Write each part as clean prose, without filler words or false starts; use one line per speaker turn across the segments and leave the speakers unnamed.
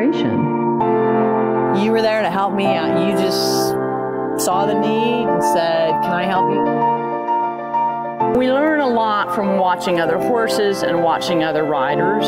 inspiration.
You were there to help me out. You just saw the need and said, can I help you? We learn a lot from watching other horses and watching other riders.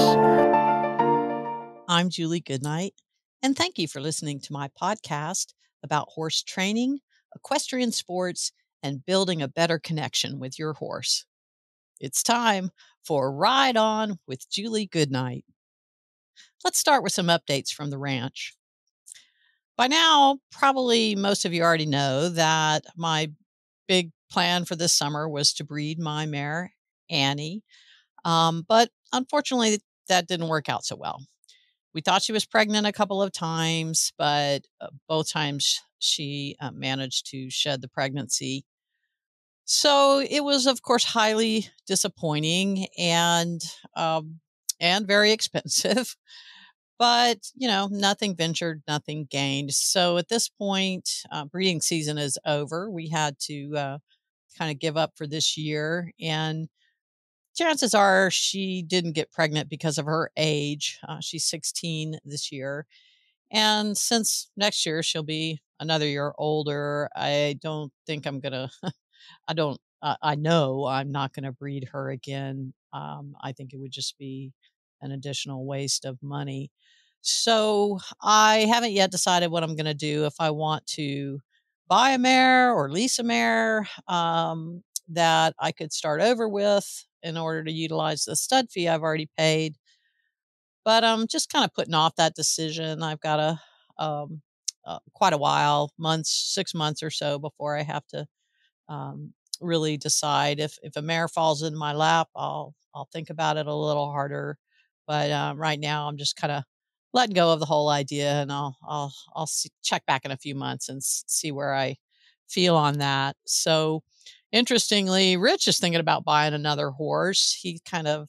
I'm Julie Goodnight, and thank you for listening to my podcast about horse training, equestrian sports, and building a better connection with your horse. It's time for Ride On with Julie Goodnight. Let's start with some updates from the ranch. By now, probably most of you already know that my big plan for this summer was to breed my mare, Annie. But unfortunately, that didn't work out so well. We thought she was pregnant a couple of times, but both times she managed to shed the pregnancy. So it was, of course, highly disappointing and very expensive. But, nothing ventured, nothing gained. So at this point, breeding season is over. We had to kind of give up for this year. And chances are she didn't get pregnant because of her age. She's 16 this year. And since next year she'll be another year older, I don't think I'm going to, I know I'm not going to breed her again. I think it would just be an additional waste of money. So I haven't yet decided what I'm going to do, if I want to buy a mare or lease a mare that I could start over with in order to utilize the stud fee I've already paid. But I'm just kind of putting off that decision. I've got quite a while, 6 months or so before I have to really decide. If a mare falls in my lap, I'll think about it a little harder. But right now, I'm just kind of letting go of the whole idea, and I'll check back in a few months and see where I feel on that. So, interestingly, Rich is thinking about buying another horse. He kind of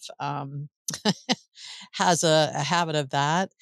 has a habit of that.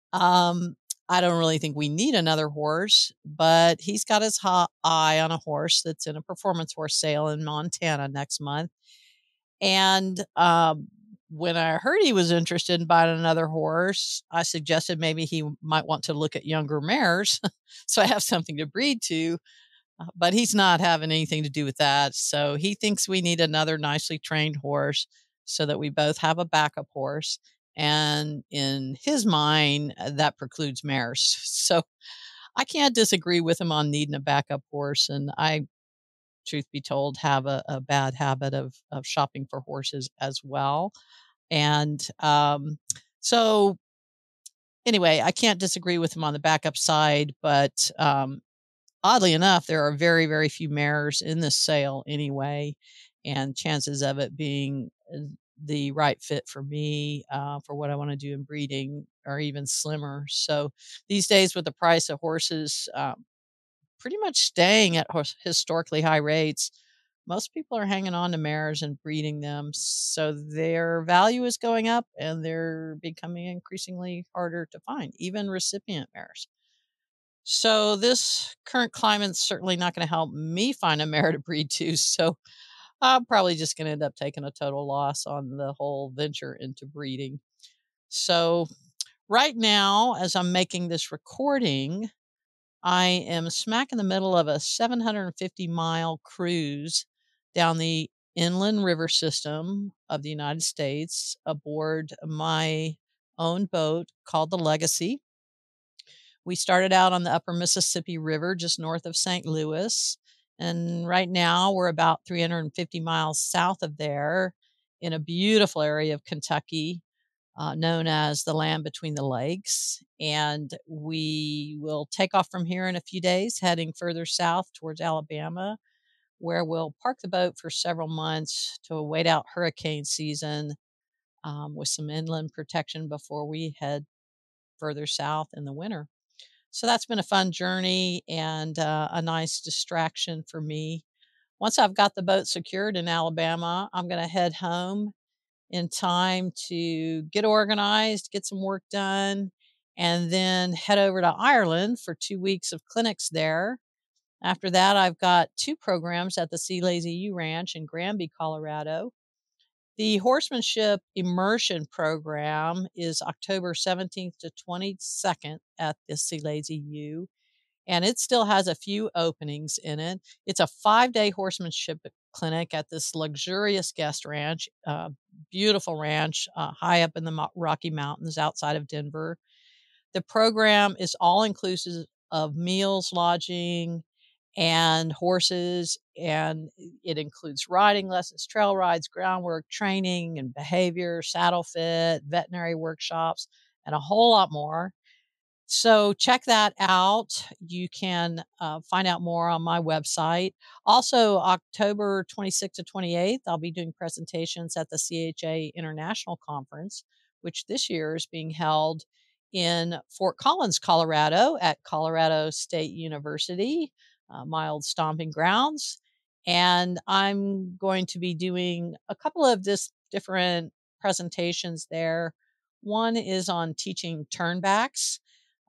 I don't really think we need another horse, but he's got his eye on a horse that's in a performance horse sale in Montana next month. And when I heard he was interested in buying another horse, I suggested maybe he might want to look at younger mares so I have something to breed to. But he's not having anything to do with that. So he thinks we need another nicely trained horse so that we both have a backup horse. And in his mind, that precludes mares. So I can't disagree with him on needing a backup horse. And I, truth be told, have a bad habit of shopping for horses as well. And so anyway, I can't disagree with him on the backup side, but oddly enough, there are very, very few mares in this sale anyway, and chances of it being the right fit for me for what I want to do in breeding are even slimmer. So these days, with the price of horses pretty much staying at historically high rates, most people are hanging on to mares and breeding them. So their value is going up, and they're becoming increasingly harder to find, even recipient mares. So this current climate's certainly not going to help me find a mare to breed to. So I'm probably just going to end up taking a total loss on the whole venture into breeding. So right now, as I'm making this recording, I am smack in the middle of a 750-mile cruise down the inland river system of the United States aboard my own boat called the Legacy. We started out on the upper Mississippi River just north of St. Louis. And right now we're about 350 miles south of there in a beautiful area of Kentucky known as the Land Between the Lakes. And we will take off from here in a few days, heading further south towards Alabama, where we'll park the boat for several months to wait out hurricane season with some inland protection before we head further south in the winter. So that's been a fun journey and a nice distraction for me. Once I've got the boat secured in Alabama, I'm going to head home in time to get organized, get some work done, and then head over to Ireland for 2 weeks of clinics there. After that, I've got 2 programs at the Sea Lazy U Ranch in Granby, Colorado. The horsemanship immersion program is October 17th to 22nd at the Lazy U, and it still has a few openings in it. It's a 5-day horsemanship clinic at this luxurious guest ranch, beautiful ranch high up in the Rocky Mountains outside of Denver. The program is all inclusive of meals, lodging, and horses, and it includes riding lessons, trail rides, groundwork, training and behavior, saddle fit, veterinary workshops, and a whole lot more. So check that out. You can find out more on my website. Also, October 26th to 28th, I'll be doing presentations at the CHA International Conference, which this year is being held in Fort Collins, Colorado at Colorado State University, my old stomping grounds. And I'm going to be doing a couple of different presentations there. One is on teaching turnbacks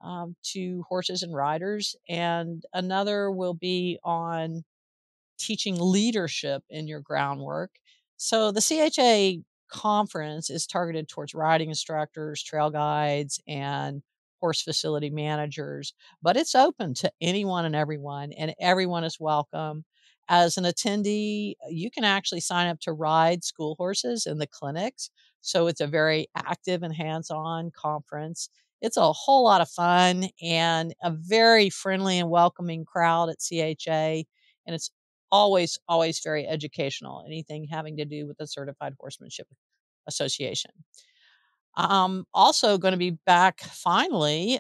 to horses and riders, and another will be on teaching leadership in your groundwork. So the CHA conference is targeted towards riding instructors, trail guides, and horse facility managers, but it's open to anyone and everyone is welcome. As an attendee, you can actually sign up to ride school horses in the clinics. So it's a very active and hands-on conference. It's a whole lot of fun and a very friendly and welcoming crowd at CHA. And it's always, always very educational, anything having to do with the Certified Horsemanship Association. I'm also going to be back finally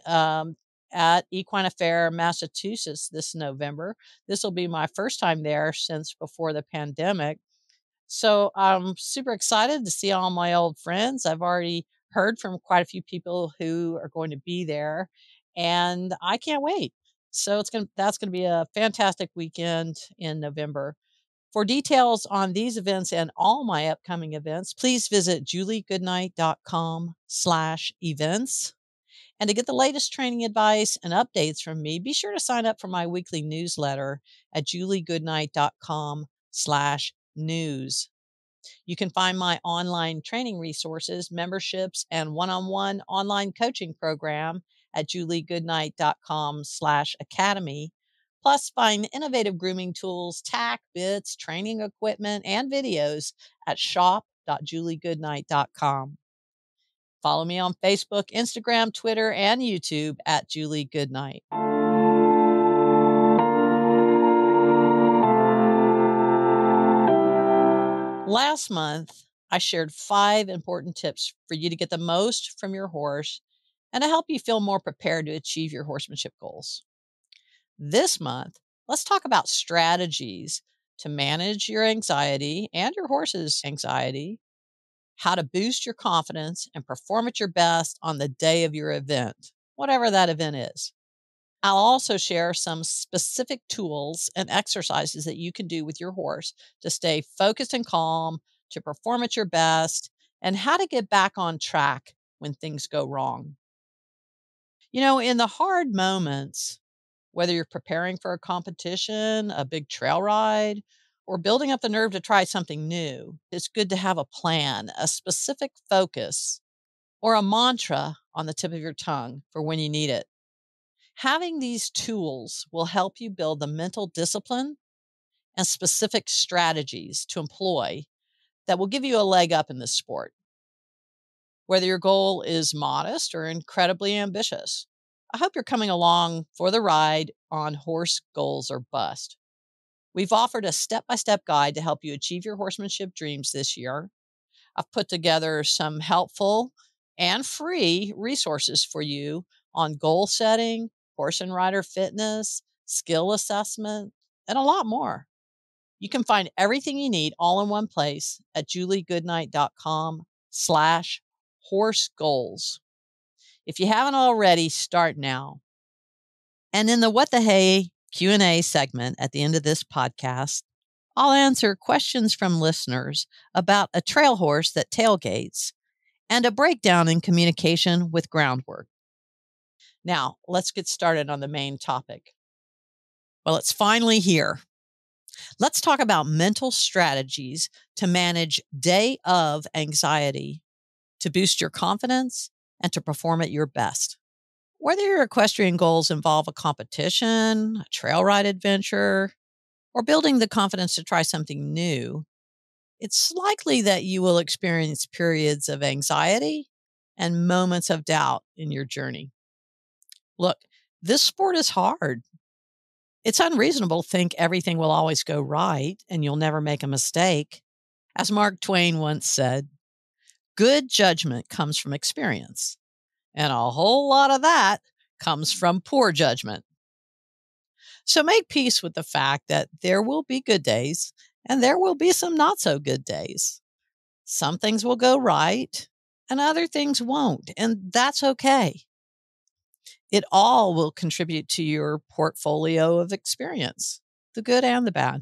at Equine Affair, Massachusetts this November. This will be my first time there since before the pandemic. So I'm super excited to see all my old friends. I've already heard from quite a few people who are going to be there, and I can't wait. So that's going to be a fantastic weekend in November. For details on these events and all my upcoming events, please visit juliegoodnight.com/events. And to get the latest training advice and updates from me, be sure to sign up for my weekly newsletter at juliegoodnight.com/news. You can find my online training resources, memberships, and one-on-one online coaching program at juliegoodnight.com/academy. Plus, find innovative grooming tools, tack, bits, training equipment, and videos at shop.juliegoodnight.com. Follow me on Facebook, Instagram, Twitter, and YouTube at Julie Goodnight. Last month, I shared 5 important tips for you to get the most from your horse and to help you feel more prepared to achieve your horsemanship goals. This month, let's talk about strategies to manage your anxiety and your horse's anxiety, how to boost your confidence and perform at your best on the day of your event, whatever that event is. I'll also share some specific tools and exercises that you can do with your horse to stay focused and calm, to perform at your best, and how to get back on track when things go wrong. You know, in the hard moments, whether you're preparing for a competition, a big trail ride, or building up the nerve to try something new, it's good to have a plan, a specific focus, or a mantra on the tip of your tongue for when you need it. Having these tools will help you build the mental discipline and specific strategies to employ that will give you a leg up in this sport. Whether your goal is modest or incredibly ambitious, I hope you're coming along for the ride on Horse Goals or Bust. We've offered a step-by-step guide to help you achieve your horsemanship dreams this year. I've put together some helpful and free resources for you on goal setting, horse and rider fitness, skill assessment, and a lot more. You can find everything you need all in one place at juliegoodnight.com/horse goals. If you haven't already, start now. And in the What the Hey Q&A segment at the end of this podcast, I'll answer questions from listeners about a trail horse that tailgates and a breakdown in communication with groundwork. Now, let's get started on the main topic. Well, it's finally here. Let's talk about mental strategies to manage day of anxiety, to boost your confidence, and to perform at your best. Whether your equestrian goals involve a competition, a trail ride adventure, or building the confidence to try something new, it's likely that you will experience periods of anxiety and moments of doubt in your journey. Look, this sport is hard. It's unreasonable to think everything will always go right and you'll never make a mistake. As Mark Twain once said, good judgment comes from experience, and a whole lot of that comes from poor judgment. So make peace with the fact that there will be good days and there will be some not so good days. Some things will go right and other things won't, and that's okay. It all will contribute to your portfolio of experience, the good and the bad.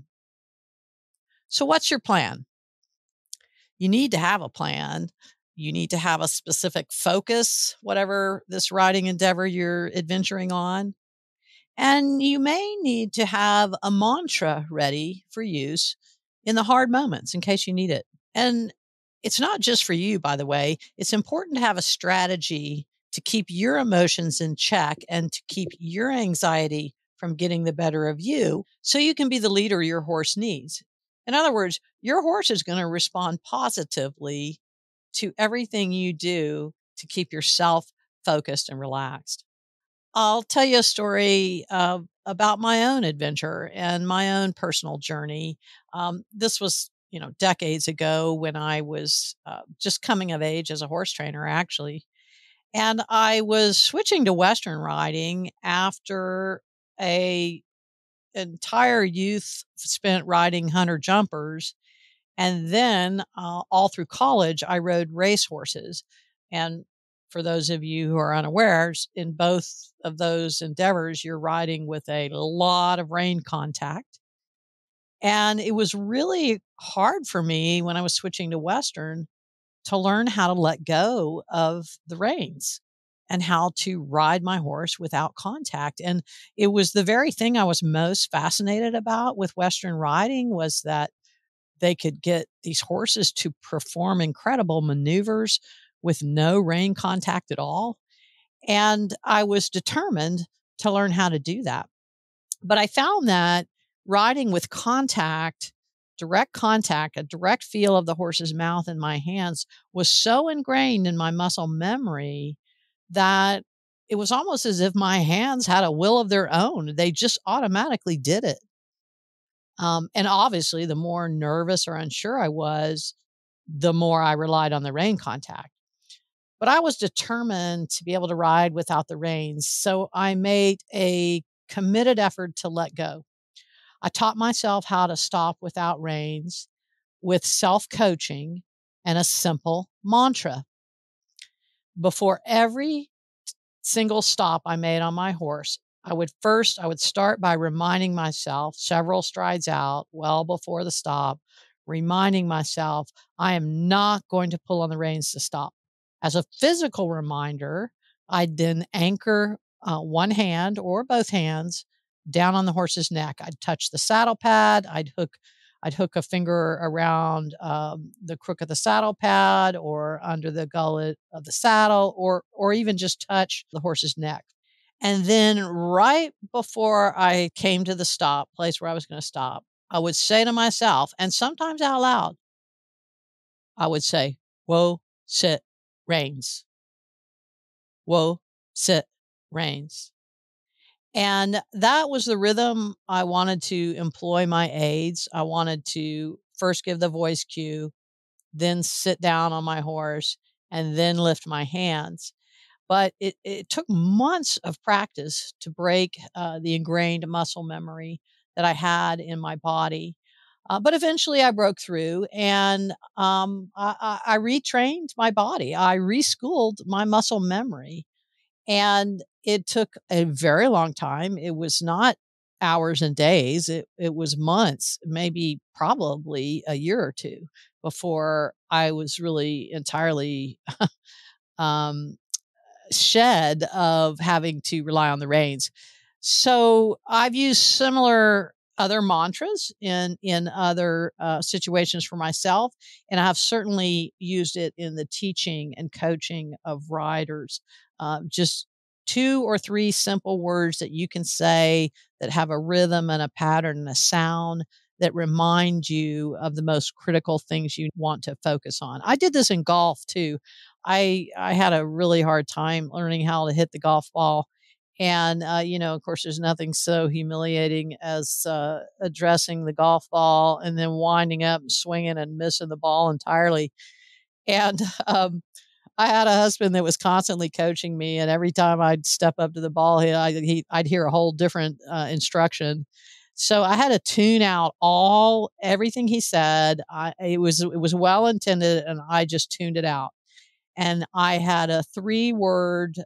So what's your plan? You need to have a plan. You need to have a specific focus, whatever this riding endeavor you're adventuring on. And you may need to have a mantra ready for use in the hard moments in case you need it. And it's not just for you, by the way. It's important to have a strategy to keep your emotions in check and to keep your anxiety from getting the better of you so you can be the leader your horse needs. In other words, your horse is going to respond positively to everything you do to keep yourself focused and relaxed. I'll tell you a story about my own adventure and my own personal journey. This was, decades ago when I was just coming of age as a horse trainer, actually. And I was switching to Western riding after a entire youth spent riding hunter jumpers. And then all through college, I rode race horses. And for those of you who are unaware, in both of those endeavors, you're riding with a lot of rein contact. And it was really hard for me when I was switching to Western to learn how to let go of the reins and how to ride my horse without contact. And it was the very thing I was most fascinated about with Western riding was that they could get these horses to perform incredible maneuvers with no rein contact at all. And I was determined to learn how to do that. But I found that riding with contact, direct contact, a direct feel of the horse's mouth in my hands was so ingrained in my muscle memory that it was almost as if my hands had a will of their own. They just automatically did it. And obviously, the more nervous or unsure I was, the more I relied on the rein contact. But I was determined to be able to ride without the reins. So I made a committed effort to let go. I taught myself how to stop without reins with self-coaching and a simple mantra. Before every single stop I made on my horse, I would start by reminding myself several strides out, well before the stop, reminding myself I am not going to pull on the reins to stop. As a physical reminder, I'd then anchor one hand or both hands down on the horse's neck. I'd touch the saddle pad. I'd hook a finger around the crook of the saddle pad or under the gullet of the saddle, or even just touch the horse's neck. And then right before I came to the place where I was going to stop, I would say to myself, and sometimes out loud, I would say, whoa, sit, reins. Whoa, sit, reins. And that was the rhythm I wanted to employ my aids. I wanted to first give the voice cue, then sit down on my horse, and then lift my hands. But it took months of practice to break the ingrained muscle memory that I had in my body. But eventually I broke through and I retrained my body. I reschooled my muscle memory. And it took a very long time. It was not hours and days. It was months, maybe probably a year or two before I was really entirely um, shed of having to rely on the reins. So I've used similar other mantras in other situations for myself, and I have certainly used it in the teaching and coaching of riders. Just 2 or 3 simple words that you can say that have a rhythm and a pattern and a sound that remind you of the most critical things you want to focus on. I did this in golf too. I had a really hard time learning how to hit the golf ball, and, of course, there's nothing so humiliating as addressing the golf ball and then winding up and swinging and missing the ball entirely. And I had a husband that was constantly coaching me, and every time I'd step up to the ball, I'd hear a whole different instruction. So I had to tune out everything he said. It was well intended, and I just tuned it out. And I had a 3 word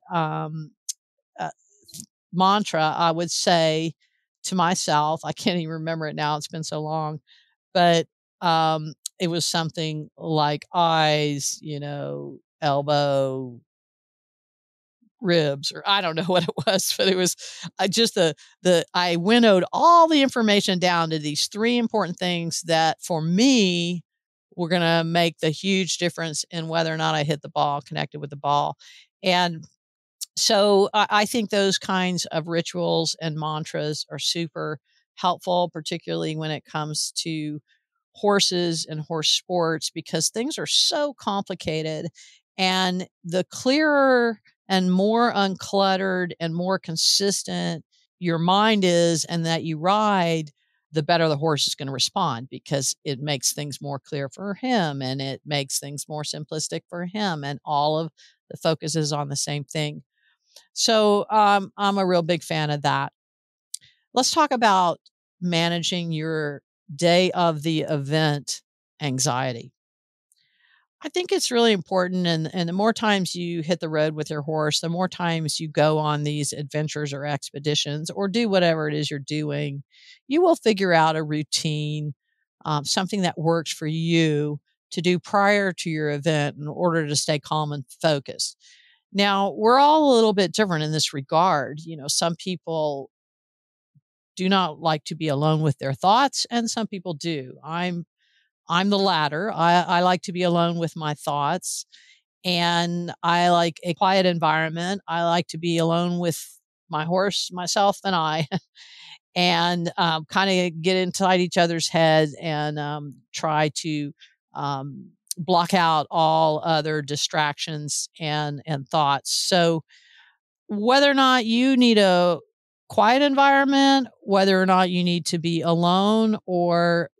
uh, mantra I would say to myself. I can't even remember it now. It's been so long, but it was something like eyes, elbow, ribs, or I don't know what it was, but it was just I winnowed all the information down to these 3 important things that for me were going to make the huge difference in whether or not I hit the ball, connected with the ball. And so I think those kinds of rituals and mantras are super helpful, particularly when it comes to horses and horse sports, because things are so complicated. And the clearer and more uncluttered and more consistent your mind is and that you ride, the better the horse is going to respond, because it makes things more clear for him and it makes things more simplistic for him. And all of the focus is on the same thing. So I'm a real big fan of that. Let's talk about managing your day of the event anxiety. I think it's really important. And the more times you hit the road with your horse, the more times you go on these adventures or expeditions or do whatever it is you're doing, you will figure out a routine, something that works for you to do prior to your event in order to stay calm and focused. Now, we're all a little bit different in this regard. Some people do not like to be alone with their thoughts, and some people do. I'm the latter. I like to be alone with my thoughts, and I like a quiet environment. I like to be alone with my horse, myself, and I, and kind of get inside each other's head and try to block out all other distractions and thoughts. So whether or not you need a quiet environment, whether or not you need to be alone or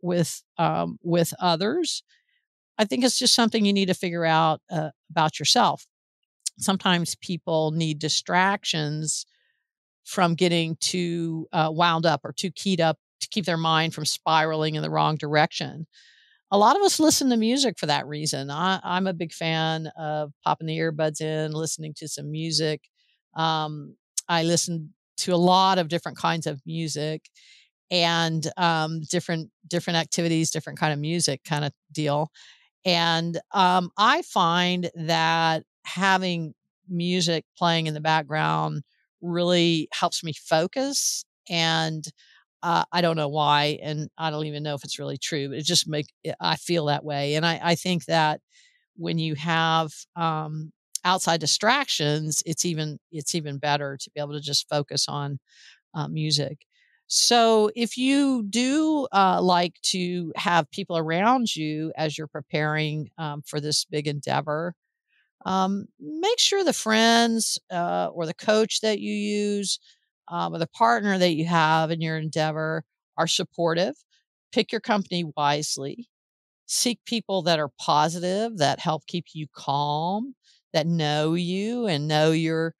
with others, I think it's just something you need to figure out about yourself. Sometimes people need distractions from getting too wound up or too keyed up to keep their mind from spiraling in the wrong direction. A lot of us listen to music for that reason. I'm a big fan of popping the earbuds in, listening to some music. I listen to a lot of different kinds of music and different activities, different kind of music kind of deal. And I find that having music playing in the background really helps me focus. And I don't know why, and I don't even know if it's really true, but I feel that way. And I think that when you have outside distractions, it's even better to be able to just focus on music. So if you do like to have people around you as you're preparing for this big endeavor, make sure the friends or the coach that you use or the partner that you have in your endeavor are supportive. Pick your company wisely. Seek people that are positive, that help keep you calm, that know you and know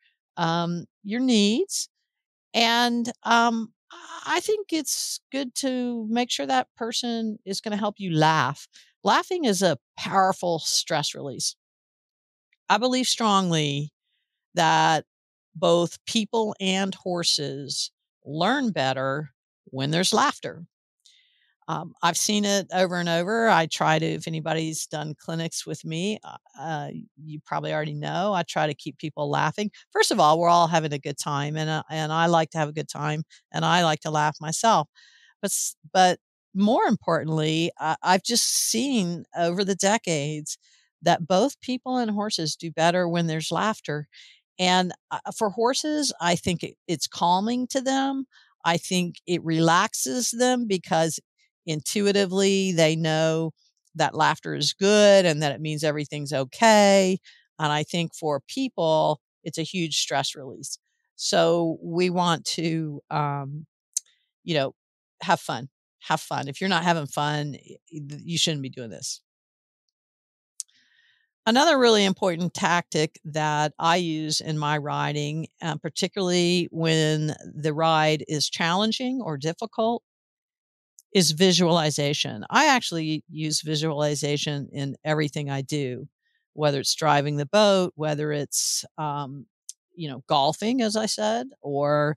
your needs. And I think it's good to make sure that person is going to help you laugh. Laughing is a powerful stress release. I believe strongly that both people and horses learn better when there's laughter. I've seen it over and over. I try to, if anybody's done clinics with me, you probably already know, I try to keep people laughing. First of all, we're all having a good time, and I like to have a good time, and I like to laugh myself. But more importantly, I've just seen over the decades that both people and horses do better when there's laughter. And for horses, I think it's calming to them. I think it relaxes them because intuitively they know that laughter is good and that it means everything's okay. And I think for people, it's a huge stress release. So we want to, you know, have fun. Have fun. If you're not having fun, you shouldn't be doing this. Another really important tactic that I use in my riding, particularly when the ride is challenging or difficult, is visualization. I actually use visualization in everything I do, whether it's driving the boat, whether it's, golfing, as I said, or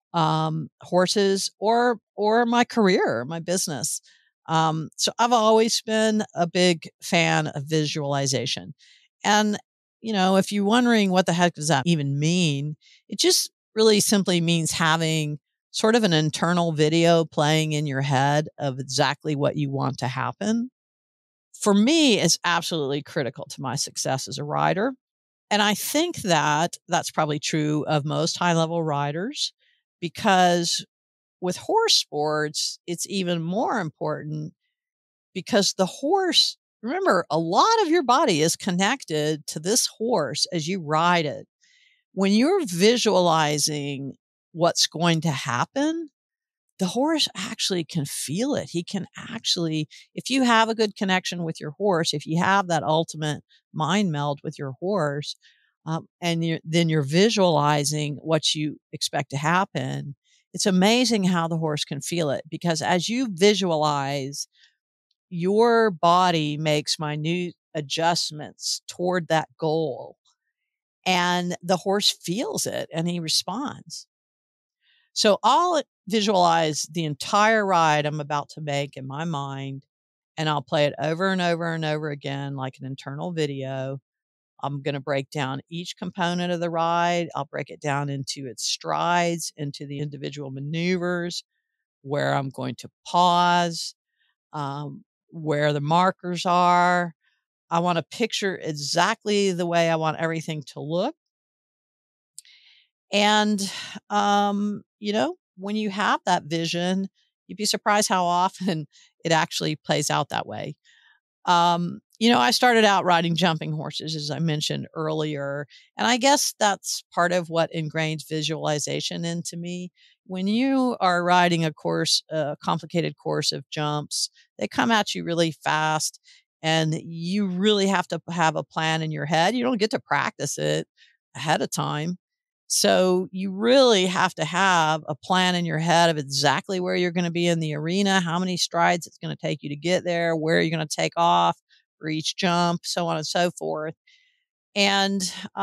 horses, or my career, my business. So I've always been a big fan of visualization. And, if you're wondering what the heck does that even mean, it just really simply means having sort of an internal video playing in your head of exactly what you want to happen. For me, it's absolutely critical to my success as a rider. And I think that that's probably true of most high level riders because with horse sports, it's even more important because the horse, remember, a lot of your body is connected to this horse as you ride it. When you're visualizing what's going to happen, the horse actually can feel it. He can actually, if you have a good connection with your horse, if you have that ultimate mind meld with your horse, and then you're visualizing what you expect to happen, it's amazing how the horse can feel it because as you visualize, your body makes minute adjustments toward that goal, and the horse feels it and he responds. So I'll visualize the entire ride I'm about to make in my mind, and I'll play it over and over and over again like an internal video. I'm going to break down each component of the ride. I'll break it down into its strides, into the individual maneuvers, where I'm going to pause, where the markers are. I want to picture exactly the way I want everything to look. And, when you have that vision, you'd be surprised how often it actually plays out that way. I started out riding jumping horses, as I mentioned earlier. And I guess that's part of what ingrains visualization into me. When you are riding a complicated course of jumps, they come at you really fast and you really have to have a plan in your head. You don't get to practice it ahead of time. So you really have to have a plan in your head of exactly where you're going to be in the arena, how many strides it's going to take you to get there, where you're going to take off for each jump, so on and so forth. And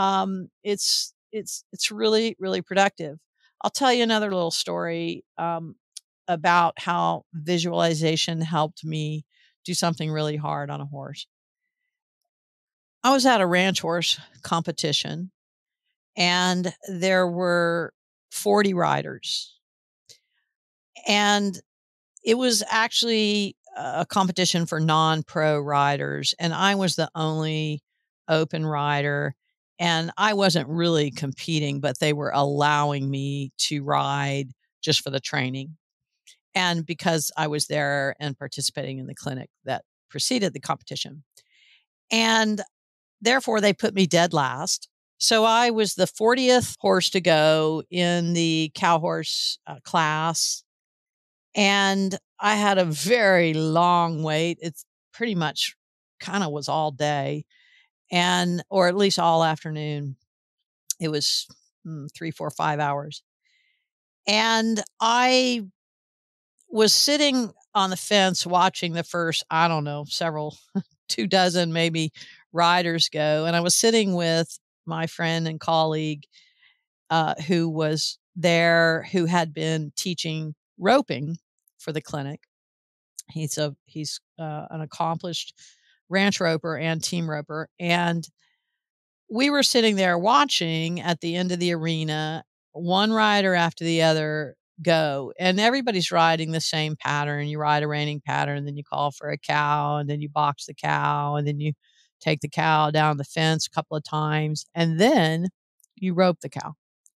it's really really productive. I'll tell you another little story about how visualization helped me do something really hard on a horse. I was at a ranch horse competition and there were 40 riders. And it was actually a competition for non-pro riders, and I was the only open rider, and I wasn't really competing, but they were allowing me to ride just for the training. And because I was there and participating in the clinic that preceded the competition. And therefore, they put me dead last. So I was the 40th horse to go in the cow horse class. And I had a very long wait. It's pretty much kind of was all day or at least all afternoon. It was 3, 4, 5 hours. And I was sitting on the fence watching the first, I don't know, several, 2 dozen maybe riders go. And I was sitting with my friend and colleague who was there, who had been teaching roping for the clinic. He's an accomplished ranch roper and team roper. And we were sitting there watching at the end of the arena, one rider after the other go. And everybody's riding the same pattern. You ride a reining pattern, then you call for a cow, and then you box the cow, and then you take the cow down the fence a couple of times, and then you rope the cow.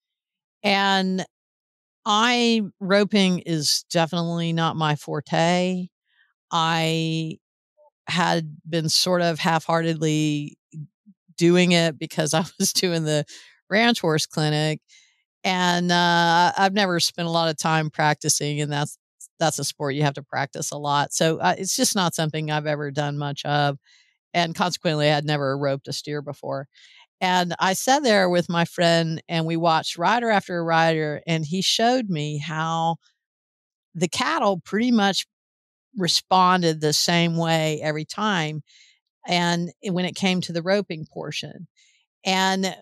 And roping is definitely not my forte. I had been sort of half-heartedly doing it because I was doing the ranch horse clinic, and I've never spent a lot of time practicing, and that's a sport you have to practice a lot. So it's just not something I've ever done much of, and consequently, I had never roped a steer before. And I sat there with my friend, and we watched rider after rider, and he showed me how the cattle pretty much responded the same way every time, and when it came to the roping portion. And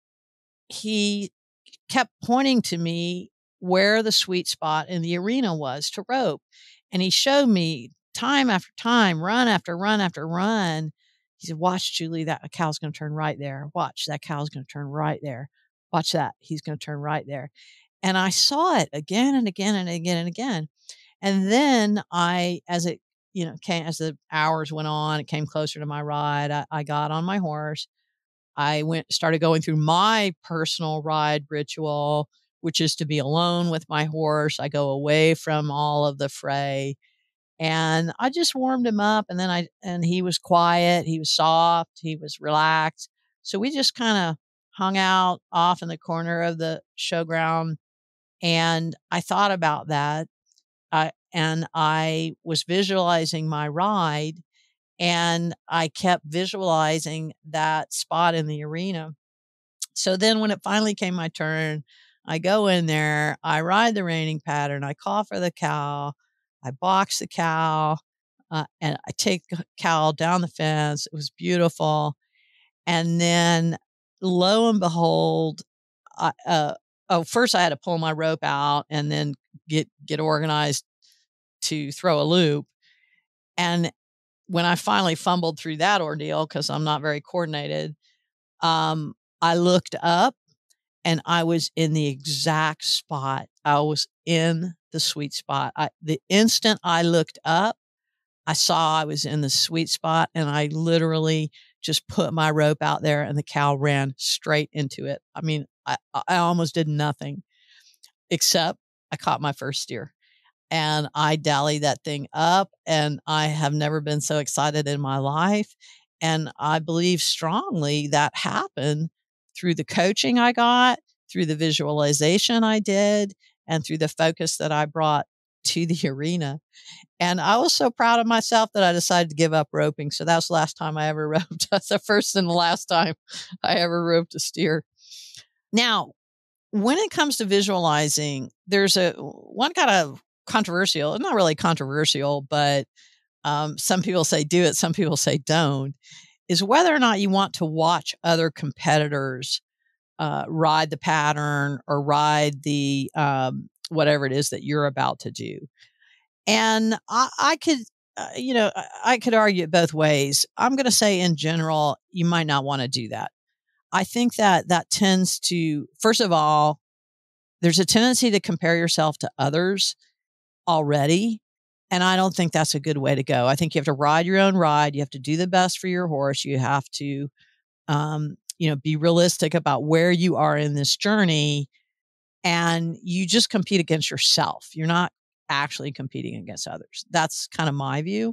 he kept pointing to me where the sweet spot in the arena was to rope. And he showed me time after time, run after run after run. He said, "Watch, Julie, that cow's going to turn right there. Watch, that cow's going to turn right there. Watch that. He's going to turn right there." And I saw it again and again and again and again. And then as it, as the hours went on, it came closer to my ride. I got on my horse. I started going through my personal ride ritual, which is to be alone with my horse. I go away from all of the fray, and I just warmed him up. And then and he was quiet. He was soft. He was relaxed. So we just kind of hung out off in the corner of the showground. And I thought about that. And I was visualizing my ride, and I kept visualizing that spot in the arena. So then when it finally came my turn, I go in there, I ride the reining pattern, I call for the cow, I box the cow, and I take the cow down the fence. It was beautiful. And then lo and behold, first I had to pull my rope out and then get organized to throw a loop. And when I finally fumbled through that ordeal, because I'm not very coordinated, I looked up and I was in the exact spot. I was in the sweet spot. The instant I looked up, I saw I was in the sweet spot, and I literally just put my rope out there, and the cow ran straight into it. I mean, I almost did nothing except I caught my first steer. And I dally that thing up, and I have never been so excited in my life. And I believe strongly that happened through the coaching I got, through the visualization I did, and through the focus that I brought to the arena. And I was so proud of myself that I decided to give up roping. So that was the last time I ever roped. That's the first and the last time I ever roped a steer. Now, when it comes to visualizing, there's one kind of controversial, not really controversial, but some people say do it, some people say don't, is whether or not you want to watch other competitors ride the pattern or ride the whatever it is that you're about to do. And I could, I could argue it both ways. I'm going to say in general, you might not want to do that. I think that tends to, first of all, there's a tendency to compare yourself to others already. And I don't think that's a good way to go. I think you have to ride your own ride. You have to do the best for your horse. You have to, be realistic about where you are in this journey, and you just compete against yourself. You're not actually competing against others. That's kind of my view.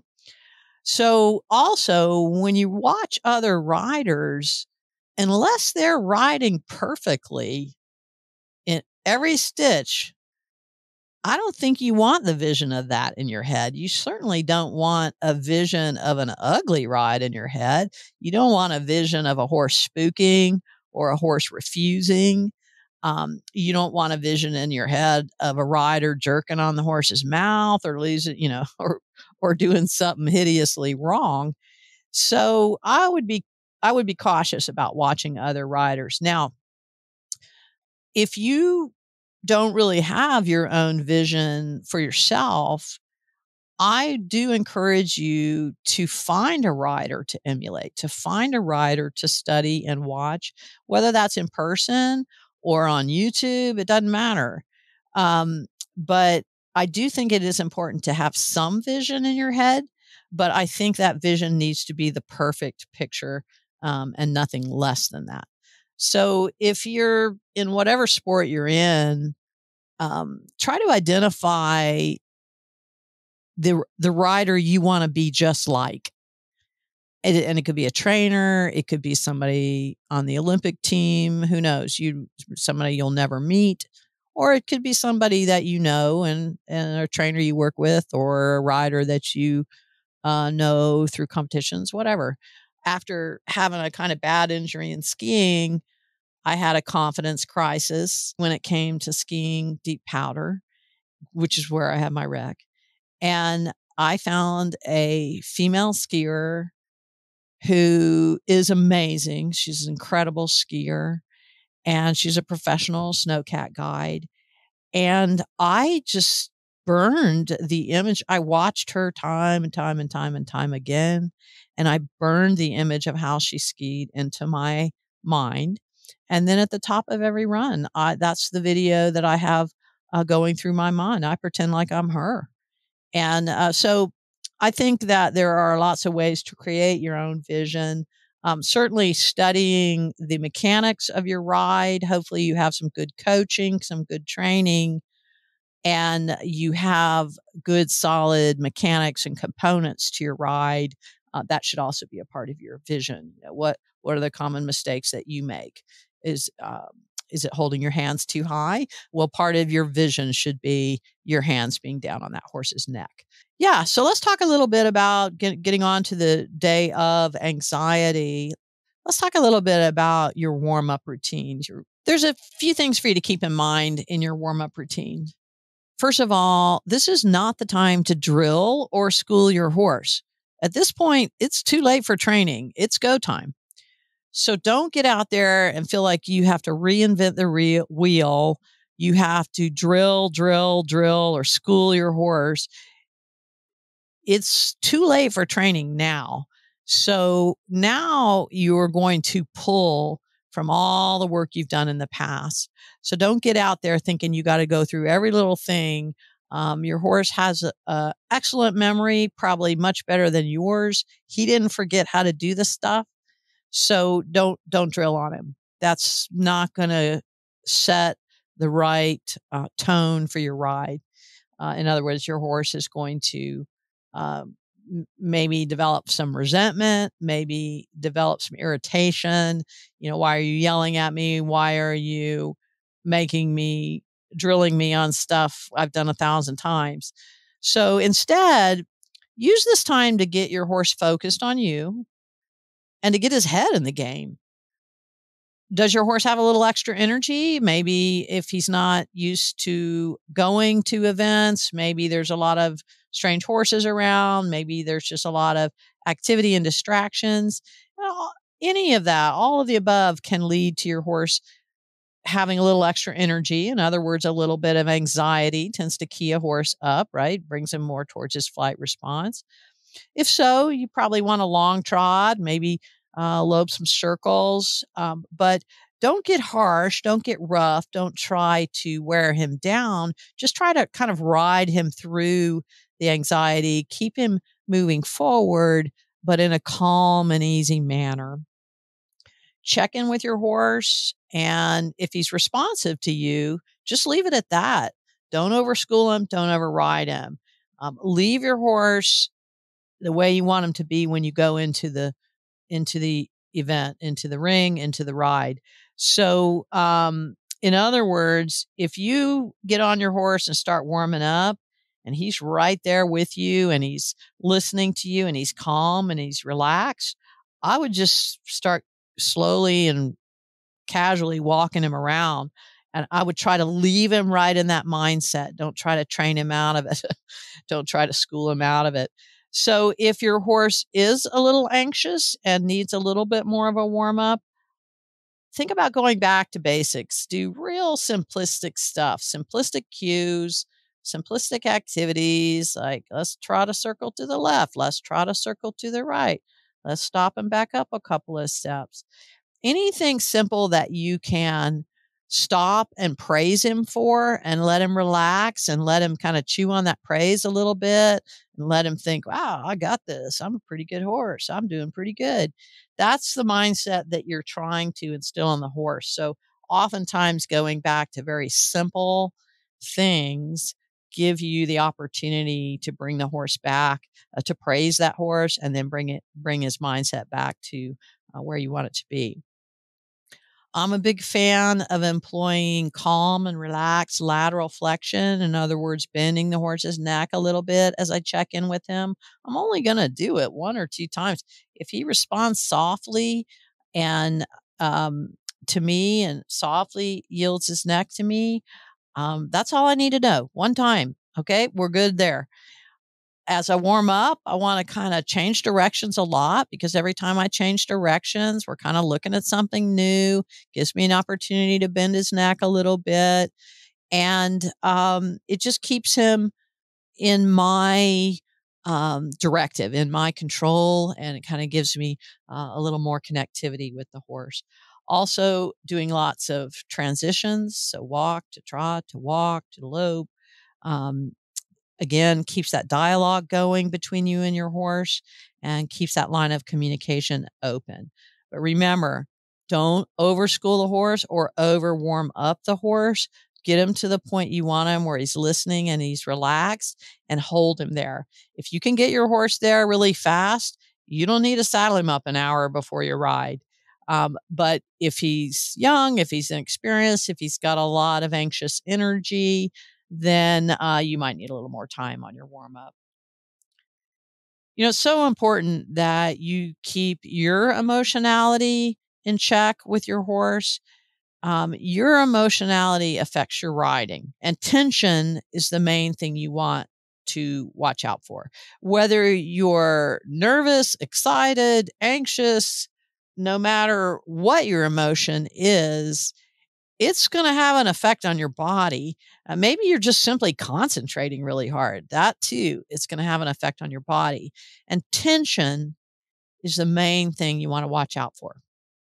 So also, when you watch other riders, unless they're riding perfectly in every stitch, I don't think you want the vision of that in your head. You certainly don't want a vision of an ugly ride in your head. You don't want a vision of a horse spooking or a horse refusing. You don't want a vision in your head of a rider jerking on the horse's mouth or losing, or doing something hideously wrong. So I would be cautious about watching other riders. Now, if you don't really have your own vision for yourself, I do encourage you to find a rider to emulate, to find a rider to study and watch, whether that's in person or on YouTube. It doesn't matter. But I do think it is important to have some vision in your head, but I think that vision needs to be the perfect picture, and nothing less than that. So if you're in whatever sport you're in, try to identify the rider you want to be just like. And it could be a trainer, it could be somebody on the Olympic team, who knows? Somebody you'll never meet, or it could be somebody that you know and a trainer you work with, or a rider that you know through competitions, whatever. After having a kind of bad injury in skiing, I had a confidence crisis when it came to skiing deep powder, which is where I had my wreck. And I found a female skier who is amazing. She's an incredible skier, and she's a professional snowcat guide. And I just burned the image. I watched her time and time and time and time again, and I burned the image of how she skied into my mind. And then at the top of every run, that's the video that I have going through my mind. I pretend like I'm her. And so I think that there are lots of ways to create your own vision. Certainly studying the mechanics of your ride. Hopefully you have some good coaching, some good training, and you have good solid mechanics and components to your ride. That should also be a part of your vision. What are the common mistakes that you make? Is it holding your hands too high? Well, part of your vision should be your hands being down on that horse's neck. Yeah, so let's talk a little bit about getting on to the day of anxiety. Let's talk a little bit about your warm-up routines. There's a few things for you to keep in mind in your warm-up routine. First of all, this is not the time to drill or school your horse. At this point, it's too late for training. It's go time. So don't get out there and feel like you have to reinvent the wheel. You have to drill, or school your horse. It's too late for training now. So now you're going to pull from all the work you've done in the past. So don't get out there thinking you got to go through every little thing. Your horse has a excellent memory, probably much better than yours. He didn't forget how to do the stuff. So don't drill on him. That's not going to set the right tone for your ride. In other words, your horse is going to maybe develop some resentment, maybe develop some irritation. Why are you yelling at me? Why are you drilling me on stuff I've done 1,000 times? So instead, use this time to get your horse focused on you and to get his head in the game. Does your horse have a little extra energy? Maybe if he's not used to going to events, maybe there's a lot of strange horses around. Maybe there's just a lot of activity and distractions. Any of that, all of the above can lead to your horse having a little extra energy. In other words, a little bit of anxiety tends to key a horse up, right? Brings him more towards his flight response. If so, you probably want a long trot, maybe lope some circles, but don't get harsh, don't get rough, don't try to wear him down. Just try to kind of ride him through the anxiety, keep him moving forward, but in a calm and easy manner. Check in with your horse, and if he's responsive to you, just leave it at that. Don't overschool him, don't override him. Leave your horse the way you want him to be when you go into the event, into the ring, into the ride. So, in other words, if you get on your horse and start warming up and he's right there with you and he's listening to you and he's calm and he's relaxed, I would just start slowly and casually walking him around. And I would try to leave him right in that mindset. Don't try to train him out of it. Don't try to school him out of it. So if your horse is a little anxious and needs a little bit more of a warm up, think about going back to basics. Do real simplistic stuff, simplistic cues, simplistic activities like let's trot a circle to the left, let's trot a circle to the right, let's stop and back up a couple of steps. Anything simple that you can stop and praise him for, and let him relax and let him kind of chew on that praise a little bit and let him think, wow, I got this. I'm a pretty good horse. I'm doing pretty good. That's the mindset that you're trying to instill in the horse. So oftentimes going back to very simple things give you the opportunity to bring the horse back, to praise that horse, and then bring his mindset back to where you want it to be. I'm a big fan of employing calm and relaxed lateral flexion. In other words, bending the horse's neck a little bit as I check in with him. I'm only going to do it 1 or 2 times. If he responds softly and to me and softly yields his neck to me, that's all I need to know. 1 time. Okay, we're good there. As I warm up, I want to kind of change directions a lot, because every time I change directions, we're kind of looking at something new. Gives me an opportunity to bend his neck a little bit. And it just keeps him in my directive, in my control, and it kind of gives me a little more connectivity with the horse. Also, doing lots of transitions. So, walk to trot to walk to lope. Um, Again, keeps that dialogue going between you and your horse and keeps that line of communication open. But remember, don't overschool the horse or over warm up the horse. Get him to the point you want him, where he's listening and he's relaxed, and hold him there. If you can get your horse there really fast, you don't need to saddle him up an hour before your ride. But if he's young, if he's inexperienced, if he's got a lot of anxious energy, then you might need a little more time on your warm up. It's so important that you keep your emotionality in check with your horse. Your emotionality affects your riding, and tension is the main thing you want to watch out for. Whether you're nervous, excited, anxious, no matter what your emotion is, it's going to have an effect on your body. Maybe you're just simply concentrating really hard. That too, it's going to have an effect on your body. And tension is the main thing you want to watch out for.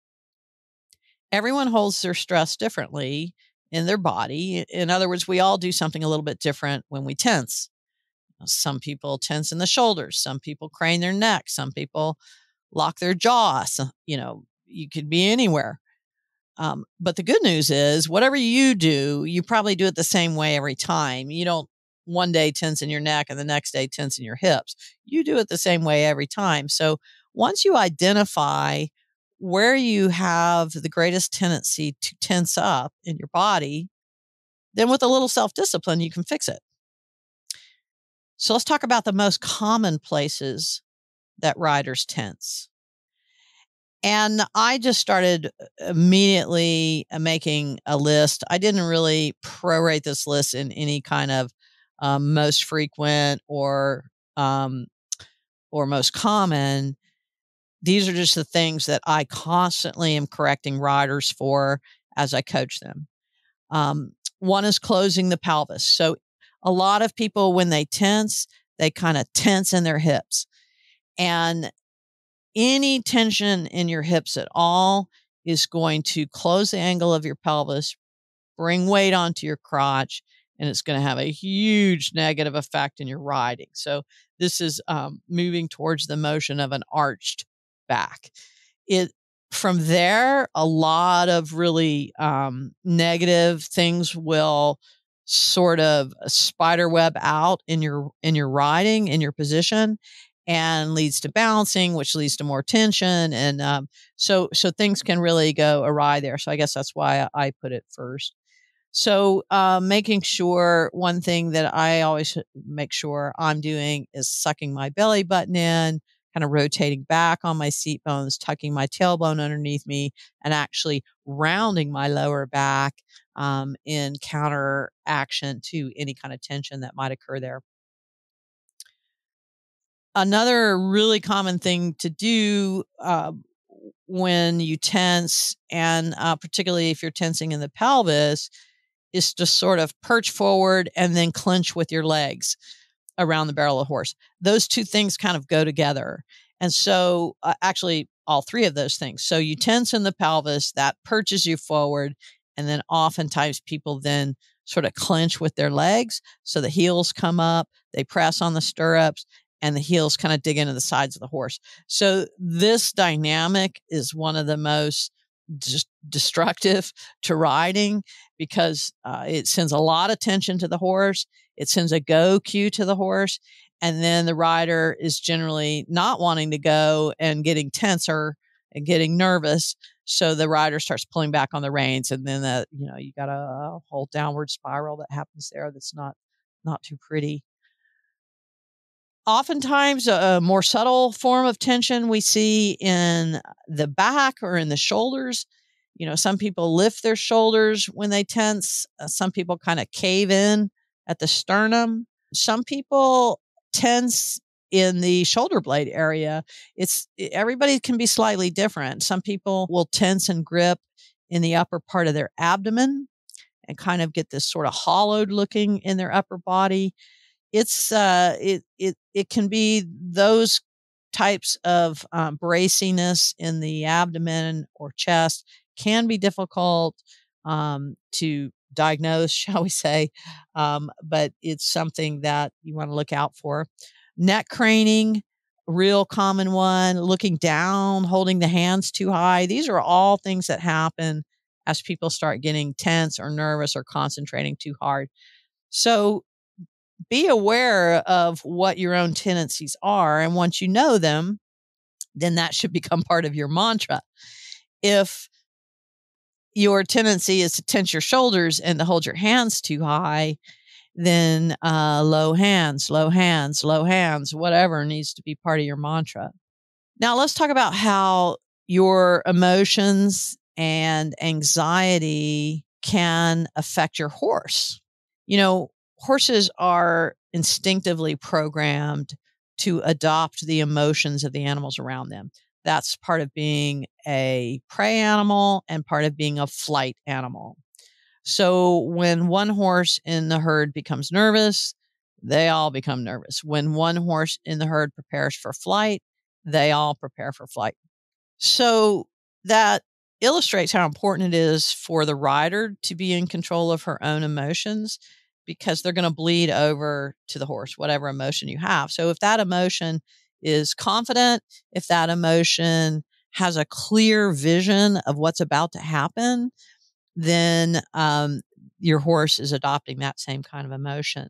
Everyone holds their stress differently in their body. In other words, we all do something a little bit different when we tense. Some people tense in the shoulders. Some people crane their neck. Some people lock their jaw. You could be anywhere. But the good news is, whatever you do, you probably do it the same way every time. You don't one day tense in your neck and the next day tense in your hips. You do it the same way every time. So once you identify where you have the greatest tendency to tense up in your body, then with a little self-discipline, you can fix it. So let's talk about the most common places that riders tense. And I just started immediately making a list. I didn't really prorate this list in any kind of most frequent or most common. These are just the things that I constantly am correcting riders for as I coach them. One is closing the pelvis. So a lot of people, when they tense, they kind of tense in their hips. And any tension in your hips at all is going to close the angle of your pelvis, bring weight onto your crotch, and it's going to have a huge negative effect in your riding. So this is moving towards the motion of an arched back. From there, a lot of really negative things will sort of spider web out in your riding, in your position, and leads to bouncing, which leads to more tension. And so things can really go awry there. So I guess that's why I put it first. So making sure, one thing that I always make sure I'm doing is sucking my belly button in, kind of rotating back on my seat bones, tucking my tailbone underneath me, and actually rounding my lower back in counteraction to any kind of tension that might occur there. Another really common thing to do when you tense, and particularly if you're tensing in the pelvis, is to sort of perch forward and then clench with your legs around the barrel of the horse. Those two things kind of go together. And so actually all three of those things. So you tense in the pelvis, that perches you forward, And then oftentimes people then sort of clench with their legs. So the heels come up, they press on the stirrups, and the heels kind of dig into the sides of the horse. So this dynamic is one of the most destructive to riding because it sends a lot of tension to the horse. It sends a go cue to the horse. And then the rider is generally not wanting to go and getting tenser and getting nervous. So the rider starts pulling back on the reins, and then you got a whole downward spiral that happens there. That's not too pretty. Oftentimes, a more subtle form of tension we see in the back or in the shoulders. Some people lift their shoulders when they tense. Some people kind of cave in at the sternum. Some people tense in the shoulder blade area. Everybody can be slightly different. Some people will tense and grip in the upper part of their abdomen and kind of get this sort of hollowed looking in their upper body. It can be those types of braciness in the abdomen or chest can be difficult to diagnose, shall we say, but it's something that you want to look out for. Neck craning, real common one, looking down, holding the hands too high. These are all things that happen as people start getting tense or nervous or concentrating too hard. So be aware of what your own tendencies are. And once you know them, then that should become part of your mantra. If your tendency is to tense your shoulders and to hold your hands too high, then low hands, low hands, low hands, whatever needs to be part of your mantra. Now let's talk about how your emotions and anxiety can affect your horse. Horses are instinctively programmed to adopt the emotions of the animals around them. That's part of being a prey animal and part of being a flight animal. So when one horse in the herd becomes nervous, they all become nervous. When one horse in the herd prepares for flight, they all prepare for flight. So that illustrates how important it is for the rider to be in control of her own emotions, because they're going to bleed over to the horse, whatever emotion you have. So if that emotion is confident, if that emotion has a clear vision of what's about to happen, then your horse is adopting that same kind of emotion.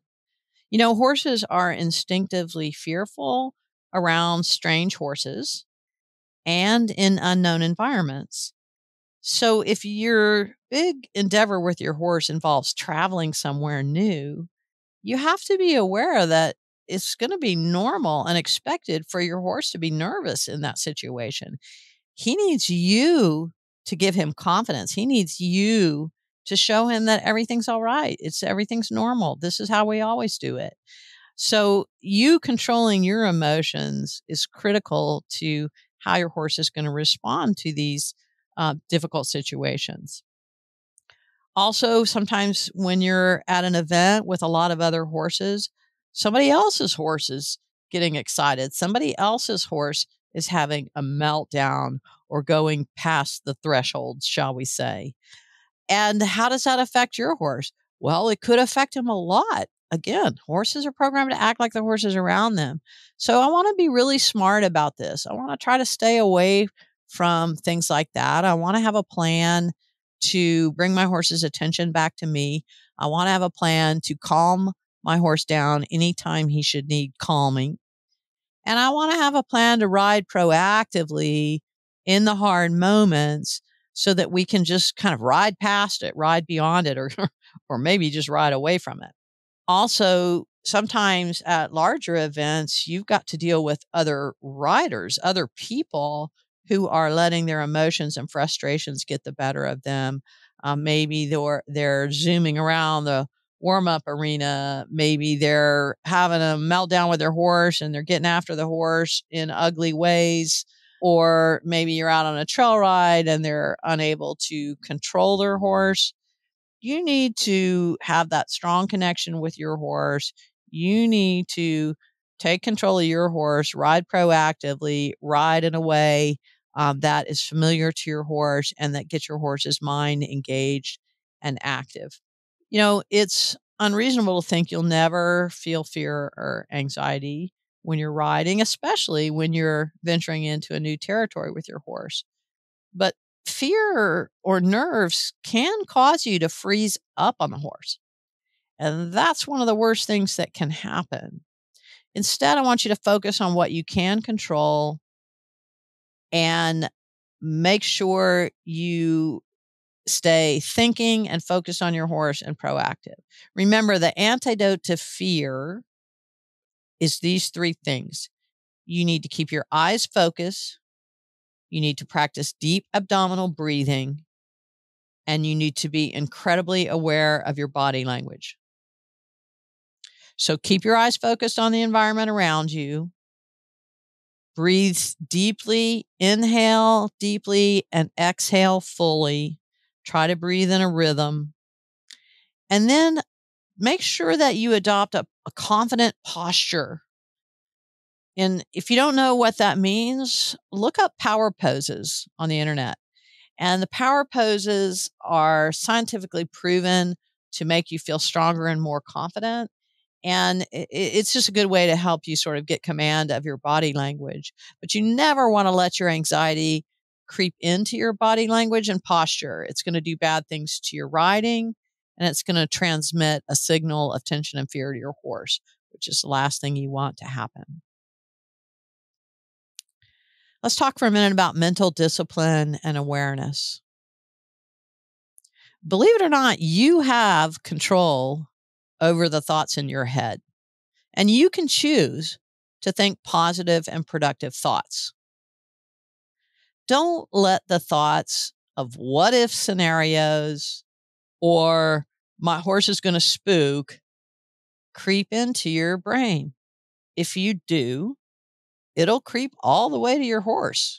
Horses are instinctively fearful around strange horses and in unknown environments. So if your big endeavor with your horse involves traveling somewhere new, you have to be aware that it's going to be normal and expected for your horse to be nervous in that situation. He needs you to give him confidence. He needs you to show him that everything's all right. Everything's normal. This is how we always do it. So you controlling your emotions is critical to how your horse is going to respond to these difficult situations. Also, sometimes when you're at an event with a lot of other horses, somebody else's horse is getting excited. Somebody else's horse is having a meltdown or going past the threshold, shall we say. And how does that affect your horse? Well, it could affect him a lot. Again, horses are programmed to act like the horses around them. So I want to be really smart about this. I want to try to stay away from things like that. I want to have a plan to bring my horse's attention back to me. I want to have a plan to calm my horse down anytime he should need calming. And I want to have a plan to ride proactively in the hard moments so that we can just kind of ride past it, ride beyond it, or maybe just ride away from it. Also, sometimes at larger events, you've got to deal with other riders, other people who are letting their emotions and frustrations get the better of them. Maybe they're zooming around the warm-up arena. Maybe they're having a meltdown with their horse and they're getting after the horse in ugly ways. Or maybe you're out on a trail ride and they're unable to control their horse. You need to have that strong connection with your horse. You need to take control of your horse, ride proactively, ride in a way that is familiar to your horse and that gets your horse's mind engaged and active. It's unreasonable to think you'll never feel fear or anxiety when you're riding, especially when you're venturing into a new territory with your horse. But fear or nerves can cause you to freeze up on the horse. And that's one of the worst things that can happen. Instead, I want you to focus on what you can control and make sure you stay thinking and focused on your horse and proactive. Remember, the antidote to fear is these three things. You need to keep your eyes focused. You need to practice deep abdominal breathing. And you need to be incredibly aware of your body language. So keep your eyes focused on the environment around you. Breathe deeply, inhale deeply, and exhale fully. Try to breathe in a rhythm. And then make sure that you adopt a confident posture. And if you don't know what that means, look up power poses on the internet. And the power poses are scientifically proven to make you feel stronger and more confident. And it's just a good way to help you sort of get command of your body language. But you never want to let your anxiety creep into your body language and posture. It's going to do bad things to your riding, and it's going to transmit a signal of tension and fear to your horse, which is the last thing you want to happen. Let's talk for a minute about mental discipline and awareness. Believe it or not, you have control over the thoughts in your head, and you can choose to think positive and productive thoughts. Don't let the thoughts of what if scenarios or my horse is going to spook creep into your brain. If you do, it'll creep all the way to your horse.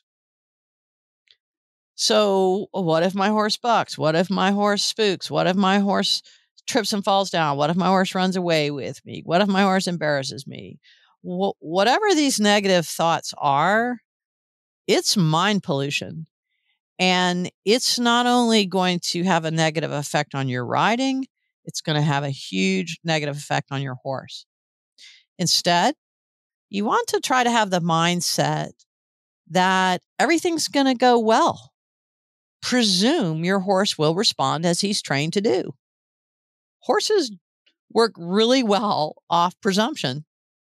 So, what if my horse bucks? What if my horse spooks? What if my horse trips and falls down? What if my horse runs away with me? What if my horse embarrasses me? Whatever these negative thoughts are, it's mind pollution. And it's not only going to have a negative effect on your riding, it's going to have a huge negative effect on your horse. Instead, you want to try to have the mindset that everything's going to go well. Presume your horse will respond as he's trained to do. Horses work really well off presumption.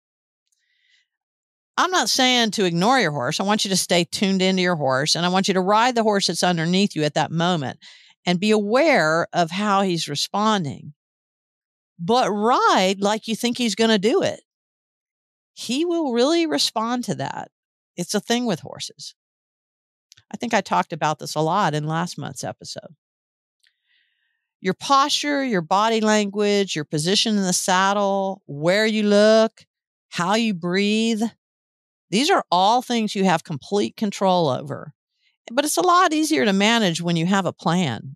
I'm not saying to ignore your horse. I want you to stay tuned into your horse, and I want you to ride the horse that's underneath you at that moment and be aware of how he's responding. But ride like you think he's going to do it. He will really respond to that. It's a thing with horses. I think I talked about this a lot in last month's episode. Your posture, your body language, your position in the saddle, where you look, how you breathe. These are all things you have complete control over. But it's a lot easier to manage when you have a plan.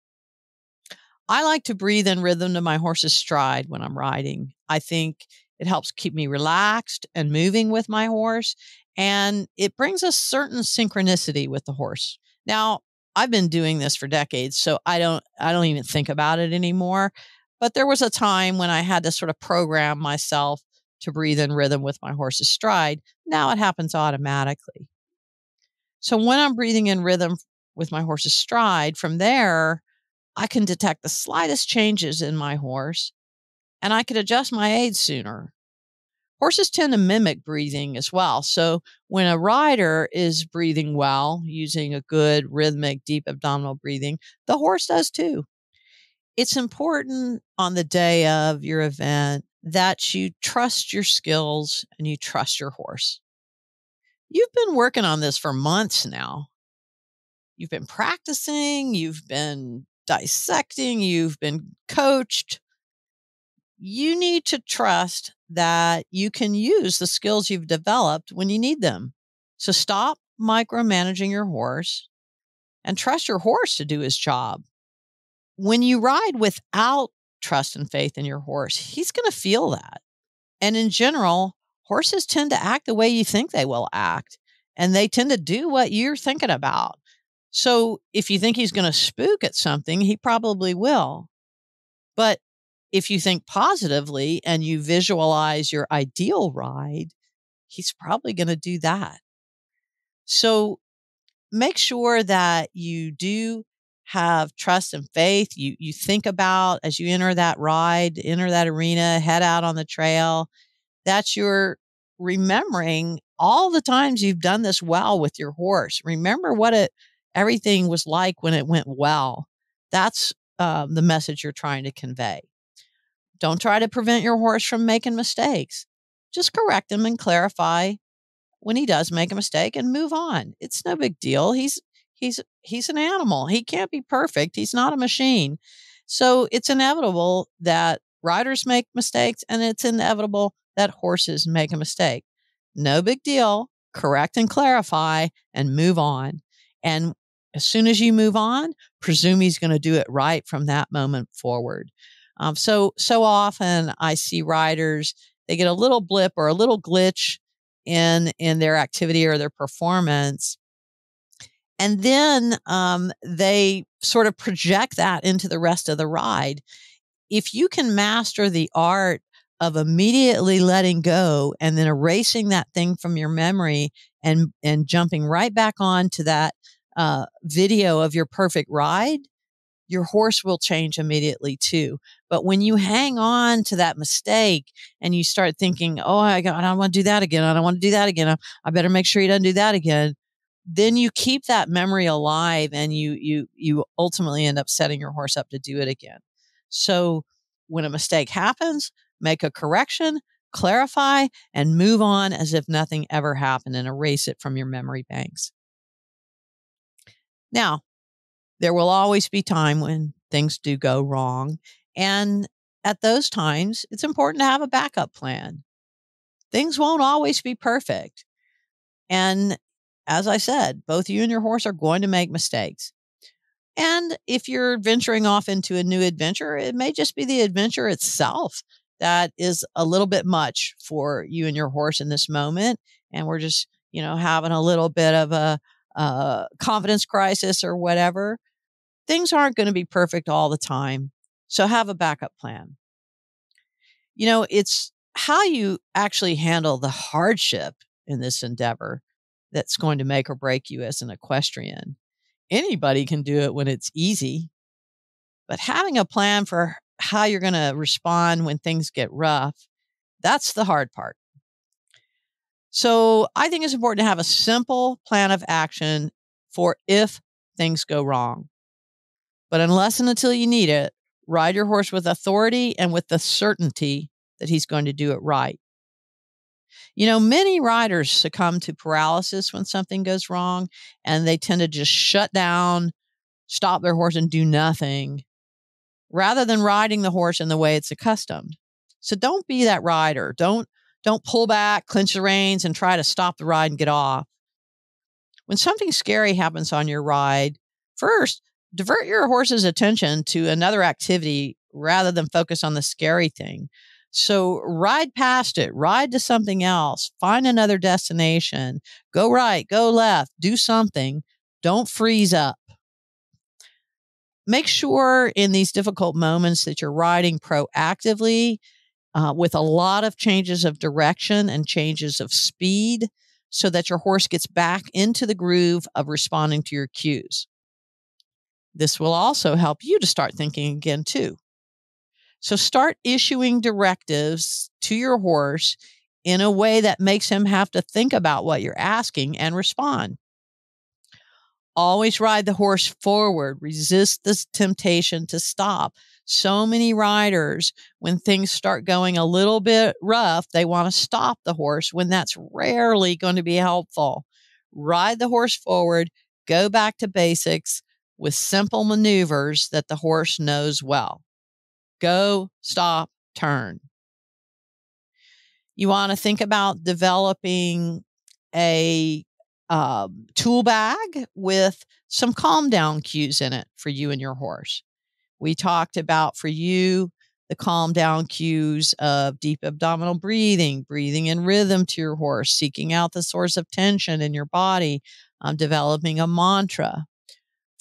I like to breathe in rhythm to my horse's stride when I'm riding. I think it helps keep me relaxed and moving with my horse, and it brings a certain synchronicity with the horse. Now, I've been doing this for decades, so I don't even think about it anymore. But there was a time when I had to sort of program myself to breathe in rhythm with my horse's stride. Now it happens automatically. So when I'm breathing in rhythm with my horse's stride, from there, I can detect the slightest changes in my horse, and I could adjust my aids sooner. Horses tend to mimic breathing as well. So when a rider is breathing well, using a good rhythmic, deep abdominal breathing, the horse does too. It's important on the day of your event that you trust your skills and you trust your horse. You've been working on this for months now. You've been practicing, you've been dissecting, you've been coached. You need to trust that you can use the skills you've developed when you need them. So stop micromanaging your horse and trust your horse to do his job. When you ride without trust and faith in your horse, he's going to feel that. And in general, horses tend to act the way you think they will act, and they tend to do what you're thinking about. So if you think he's going to spook at something, he probably will. But if you think positively and you visualize your ideal ride, he's probably going to do that. So make sure that you do have trust and faith. You think about as you enter that ride, enter that arena, head out on the trail, that you're remembering all the times you've done this well with your horse. Remember what everything was like when it went well. That's the message you're trying to convey. Don't try to prevent your horse from making mistakes. Just correct him and clarify when he does make a mistake and move on. It's no big deal. He's an animal. He can't be perfect. He's not a machine. So it's inevitable that riders make mistakes, and it's inevitable that horses make a mistake. No big deal. Correct and clarify and move on. And as soon as you move on, presume he's going to do it right from that moment forward. So often I see riders, they get a little blip or a little glitch in their activity or their performance. And then they sort of project that into the rest of the ride. If you can master the art of immediately letting go and then erasing that thing from your memory and jumping right back on to that video of your perfect ride, your horse will change immediately too. But when you hang on to that mistake and you start thinking, oh, I don't want to do that again. I don't want to do that again. I better make sure he doesn't do that again. Then you keep that memory alive and you ultimately end up setting your horse up to do it again. So when a mistake happens, make a correction, clarify, and move on as if nothing ever happened and erase it from your memory banks. Now, there will always be time when things do go wrong. And at those times, it's important to have a backup plan. Things won't always be perfect. And as I said, both you and your horse are going to make mistakes. And if you're venturing off into a new adventure, it may just be the adventure itself that is a little bit much for you and your horse in this moment. And we're just, having a little bit of a confidence crisis or whatever. Things aren't going to be perfect all the time. So have a backup plan. It's how you actually handle the hardship in this endeavor that's going to make or break you as an equestrian. Anybody can do it when it's easy, but having a plan for how you're going to respond when things get rough, that's the hard part. So I think it's important to have a simple plan of action for if things go wrong. But unless and until you need it, ride your horse with authority and with the certainty that he's going to do it right. Many riders succumb to paralysis when something goes wrong, and they tend to just shut down, stop their horse, and do nothing, rather than riding the horse in the way it's accustomed. So don't be that rider. Don't pull back, clench the reins, and try to stop the ride and get off. When something scary happens on your ride, first, divert your horse's attention to another activity rather than focus on the scary thing. So ride past it, ride to something else, find another destination, go right, go left, do something. Don't freeze up. Make sure in these difficult moments that you're riding proactively with a lot of changes of direction and changes of speed so that your horse gets back into the groove of responding to your cues. This will also help you to start thinking again too. So start issuing directives to your horse in a way that makes him have to think about what you're asking and respond. Always ride the horse forward. Resist this temptation to stop. So many riders, when things start going a little bit rough, they want to stop the horse when that's rarely going to be helpful. Ride the horse forward. Go back to basics with simple maneuvers that the horse knows well. Go, stop, turn. You want to think about developing a tool bag with some calm down cues in it for you and your horse. We talked about for you the calm down cues of deep abdominal breathing, breathing in rhythm to your horse, seeking out the source of tension in your body, developing a mantra.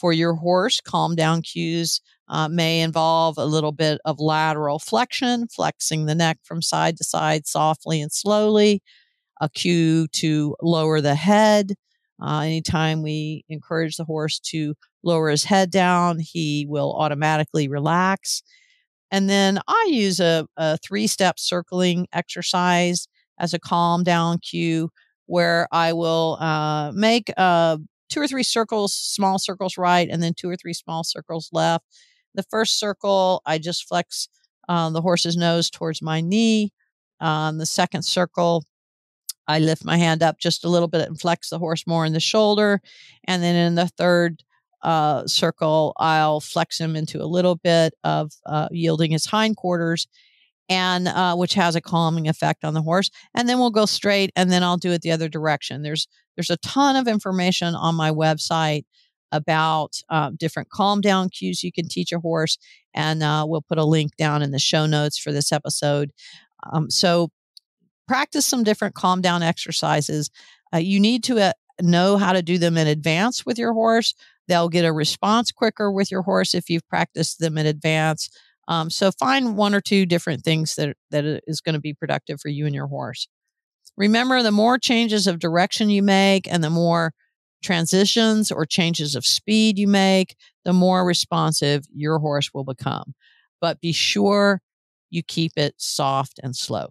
For your horse, calm down cues may involve a little bit of lateral flexion, flexing the neck from side to side softly and slowly, a cue to lower the head. Anytime we encourage the horse to lower his head down, he will automatically relax. And then I use a 3-step circling exercise as a calm down cue where I will make 2 or 3 circles, small circles right, and then 2 or 3 small circles left. The first circle, I just flex the horse's nose towards my knee. The second circle, I lift my hand up just a little bit and flex the horse more in the shoulder. And then in the third circle, I'll flex him into a little bit of yielding his hindquarters, and which has a calming effect on the horse. And then we'll go straight, and then I'll do it the other direction. There's a ton of information on my website about different calm down cues you can teach a horse, and we'll put a link down in the show notes for this episode. So practice some different calm down exercises. You need to know how to do them in advance with your horse. They'll get a response quicker with your horse if you've practiced them in advance. So find 1 or 2 different things that is going to be productive for you and your horse. Remember, the more changes of direction you make and the more transitions or changes of speed you make, the more responsive your horse will become. But be sure you keep it soft and slow.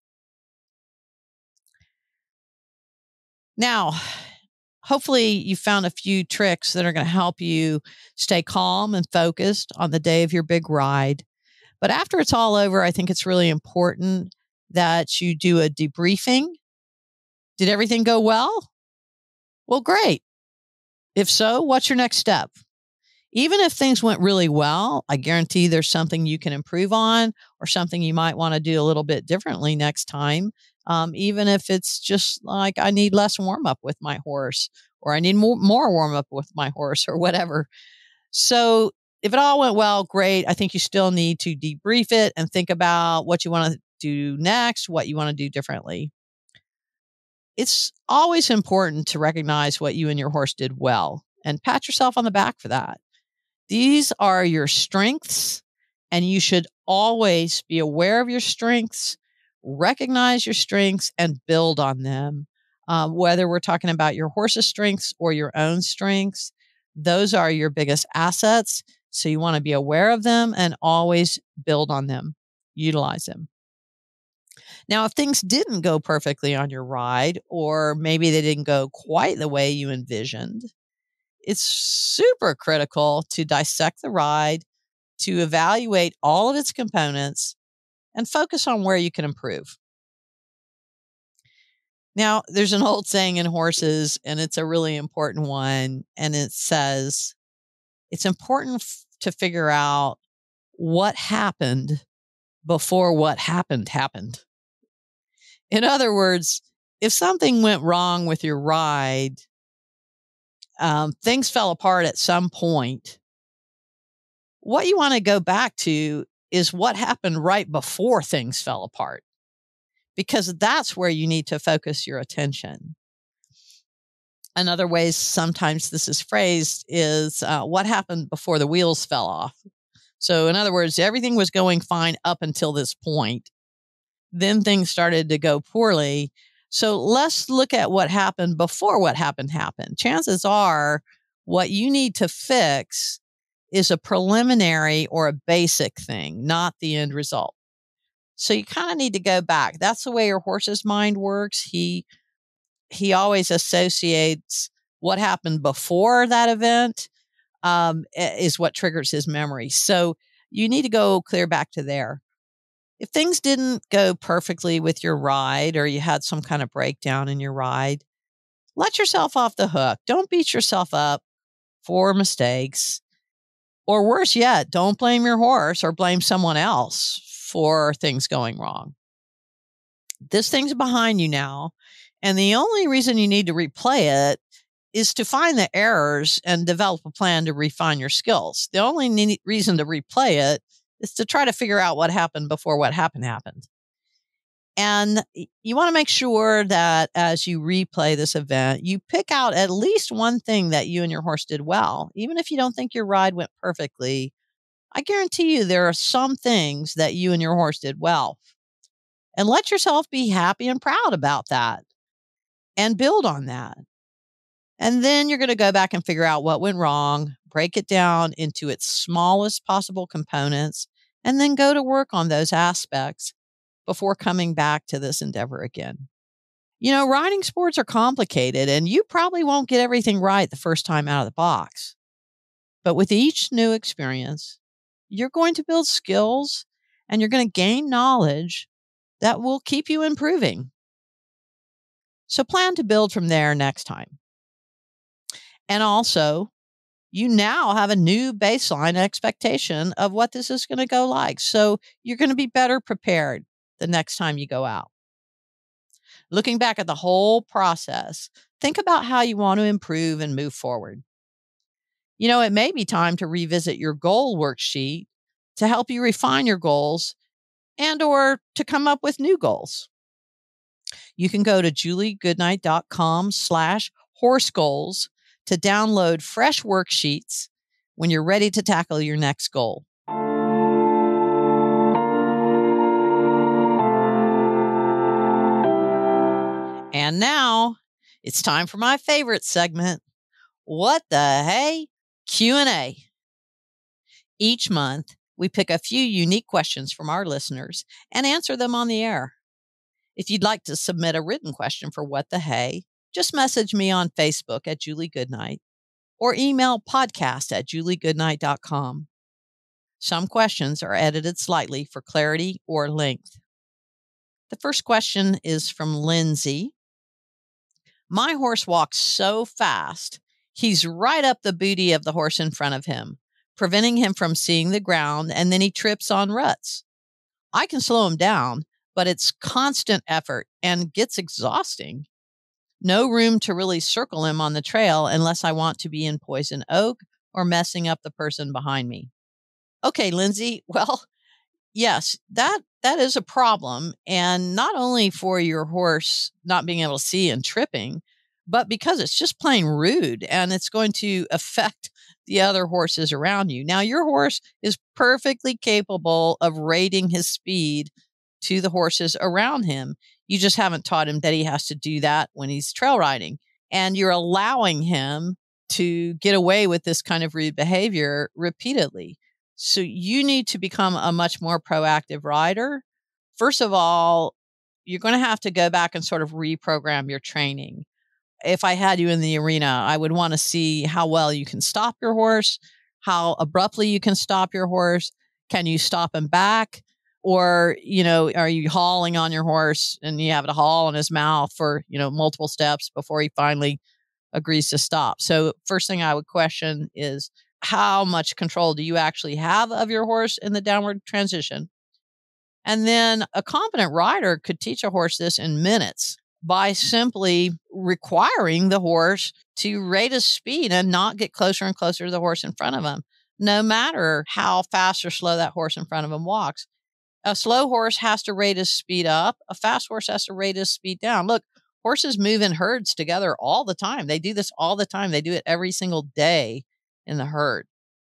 Now, hopefully you found a few tricks that are going to help you stay calm and focused on the day of your big ride. But after it's all over, I think it's really important that you do a debriefing. Did everything go well? Well, great. If so, what's your next step? Even if things went really well, I guarantee there's something you can improve on or something you might want to do a little bit differently next time. Even if it's just like I need less warm up with my horse, or I need more warm up with my horse, or whatever. So if it all went well, great. I think you still need to debrief it and think about what you want to do next, what you want to do differently. It's always important to recognize what you and your horse did well and pat yourself on the back for that. These are your strengths, and you should always be aware of your strengths, recognize your strengths, and build on them. Whether we're talking about your horse's strengths or your own strengths, those are your biggest assets. So you want to be aware of them and always build on them, utilize them. Now, if things didn't go perfectly on your ride, or maybe they didn't go quite the way you envisioned, it's super critical to dissect the ride, to evaluate all of its components, and focus on where you can improve. Now, there's an old saying in horses, and it's a really important one, and it says, it's important to figure out what happened before what happened. In other words, if something went wrong with your ride, things fell apart at some point, what you want to go back to is what happened right before things fell apart, because that's where you need to focus your attention. Another way sometimes this is phrased is what happened before the wheels fell off. So in other words, everything was going fine up until this point. Then things started to go poorly. So let's look at what happened before what happened. Chances are what you need to fix is a preliminary or a basic thing, not the end result. So you kind of need to go back. That's the way your horse's mind works. He always associates what happened before that event is what triggers his memory. So you need to go clear back to there. If things didn't go perfectly with your ride, or you had some kind of breakdown in your ride, let yourself off the hook. Don't beat yourself up for mistakes. Or worse yet, don't blame your horse or blame someone else for things going wrong. This thing's behind you now, and the only reason you need to replay it is to find the errors and develop a plan to refine your skills. The only reason to replay it is to try to figure out what happened before what happened. And you want to make sure that as you replay this event, you pick out at least one thing that you and your horse did well. Even if you don't think your ride went perfectly, I guarantee you there are some things that you and your horse did well. And let yourself be happy and proud about that and build on that. And then you're going to go back and figure out what went wrong, break it down into its smallest possible components, and then go to work on those aspects before coming back to this endeavor again. Riding sports are complicated, and you probably won't get everything right the first time out of the box. But with each new experience, you're going to build skills and you're going to gain knowledge that will keep you improving. So plan to build from there next time. And also, you now have a new baseline expectation of what this is going to go like. So you're going to be better prepared the next time you go out. Looking back at the whole process, think about how you want to improve and move forward. It may be time to revisit your goal worksheet to help you refine your goals and or to come up with new goals. You can go to juliegoodnight.com/horse goals to download fresh worksheets when you're ready to tackle your next goal. And now it's time for my favorite segment, What the Hey? Q&A. Each month, we pick a few unique questions from our listeners and answer them on the air. If you'd like to submit a written question for What the Hey, just message me on Facebook at Julie Goodnight or email podcast@juliegoodnight.com. Some questions are edited slightly for clarity or length. The first question is from Lindsay. My horse walks so fast, he's right up the booty of the horse in front of him, preventing him from seeing the ground, and then he trips on ruts. I can slow him down, but it's constant effort and gets exhausting. No room to really circle him on the trail unless I want to be in poison oak or messing up the person behind me. Okay, Lindsay, well, yes, that is a problem. And not only for your horse not being able to see and tripping, but because it's just plain rude and it's going to affect the other horses around you. Now, your horse is perfectly capable of rating his speed to the horses around him. You just haven't taught him that he has to do that when he's trail riding. And you're allowing him to get away with this kind of rude behavior repeatedly. So you need to become a much more proactive rider. First of all, you're going to have to go back and sort of reprogram your training. If I had you in the arena, I would want to see how well you can stop your horse, how abruptly you can stop your horse. Can you stop him back? Or, are you hauling on your horse and you have to haul in his mouth for, multiple steps before he finally agrees to stop? So first thing I would question is, how much control do you actually have of your horse in the downward transition? And then a competent rider could teach a horse this in minutes by simply requiring the horse to rate his speed and not get closer and closer to the horse in front of him, no matter how fast or slow that horse in front of him walks. A slow horse has to rate his speed up. A fast horse has to rate his speed down. Look, horses move in herds together all the time. They do this all the time. They do it every single day in the herd.